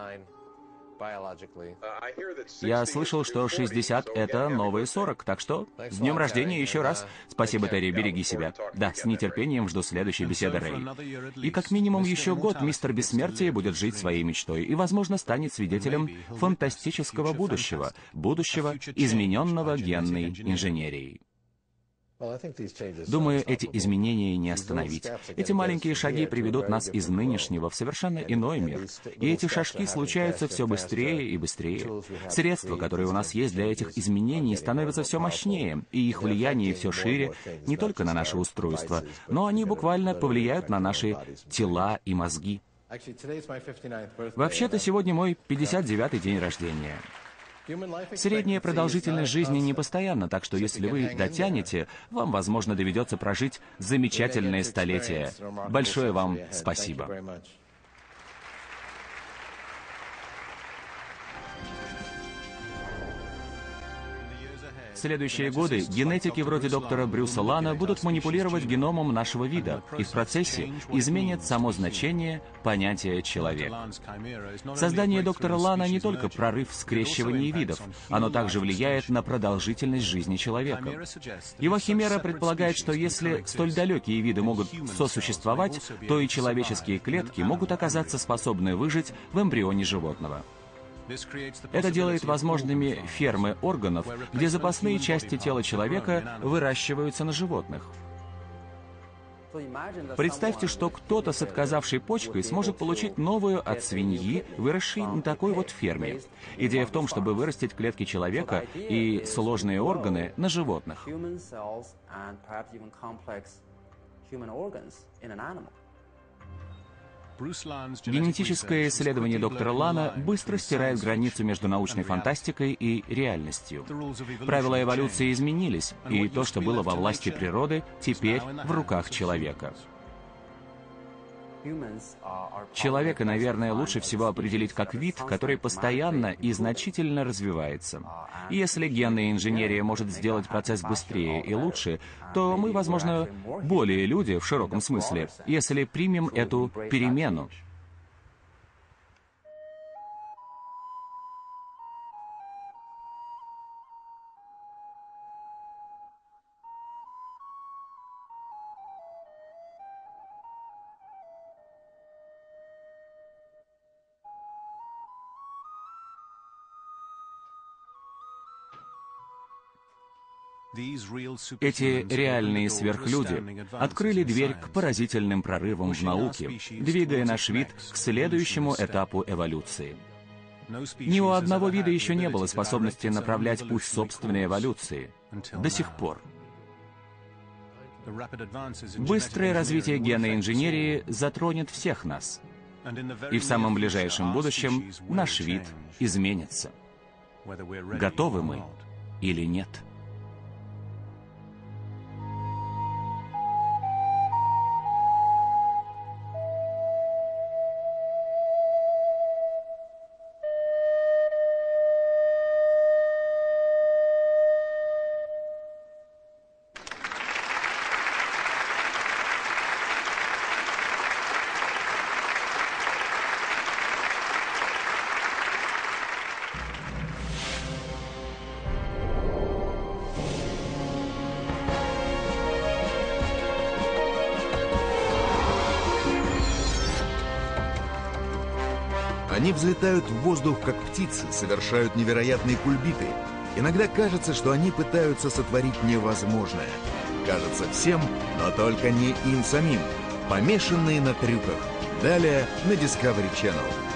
Я слышал, что 60 — это новые 40, так что с днем рождения еще раз. Спасибо, Терри, береги себя. Да, с нетерпением жду следующей беседы, Рэй. И как минимум еще год мистер Бессмертие будет жить своей мечтой и, возможно, станет свидетелем фантастического будущего, будущего, измененного генной инженерией. Думаю, эти изменения не остановить. Эти маленькие шаги приведут нас из нынешнего в совершенно иной мир. И эти шажки случаются все быстрее и быстрее. Средства, которые у нас есть для этих изменений, становятся все мощнее, и их влияние все шире не только на наше устройство, но они буквально повлияют на наши тела и мозги. Вообще-то сегодня мой 59-й день рождения. Средняя продолжительность жизни не постоянна, так что если вы дотянете, вам, возможно, доведется прожить замечательное столетие. Большое вам спасибо. В следующие годы генетики вроде доктора Брюса Лана будут манипулировать геномом нашего вида, и в процессе изменят само значение понятия «человек». Создание доктора Лана не только прорыв в скрещивании видов, оно также влияет на продолжительность жизни человека. Его химера предполагает, что если столь далекие виды могут сосуществовать, то и человеческие клетки могут оказаться способны выжить в эмбрионе животного. Это делает возможными фермы органов, где запасные части тела человека выращиваются на животных. Представьте, что кто-то с отказавшей почкой сможет получить новую от свиньи, выросшей на такой вот ферме. Идея в том, чтобы вырастить клетки человека и сложные органы на животных. Генетическое исследование доктора Лана быстро стирает границу между научной фантастикой и реальностью. Правила эволюции изменились, и то, что было во власти природы, теперь в руках человека. Человека, наверное, лучше всего определить как вид, который постоянно и значительно развивается. И если генная инженерия может сделать процесс быстрее и лучше, то мы, возможно, более люди в широком смысле, если примем эту перемену. Эти реальные сверхлюди открыли дверь к поразительным прорывам в науке, двигая наш вид к следующему этапу эволюции. Ни у одного вида еще не было способности направлять путь собственной эволюции. До сих пор. Быстрое развитие генной инженерии затронет всех нас. И в самом ближайшем будущем наш вид изменится. Готовы мы или нет? Они взлетают в воздух, как птицы, совершают невероятные кульбиты. Иногда кажется, что они пытаются сотворить невозможное. Кажется всем, но только не им самим. Помешанные на трюках. Далее на Discovery Channel.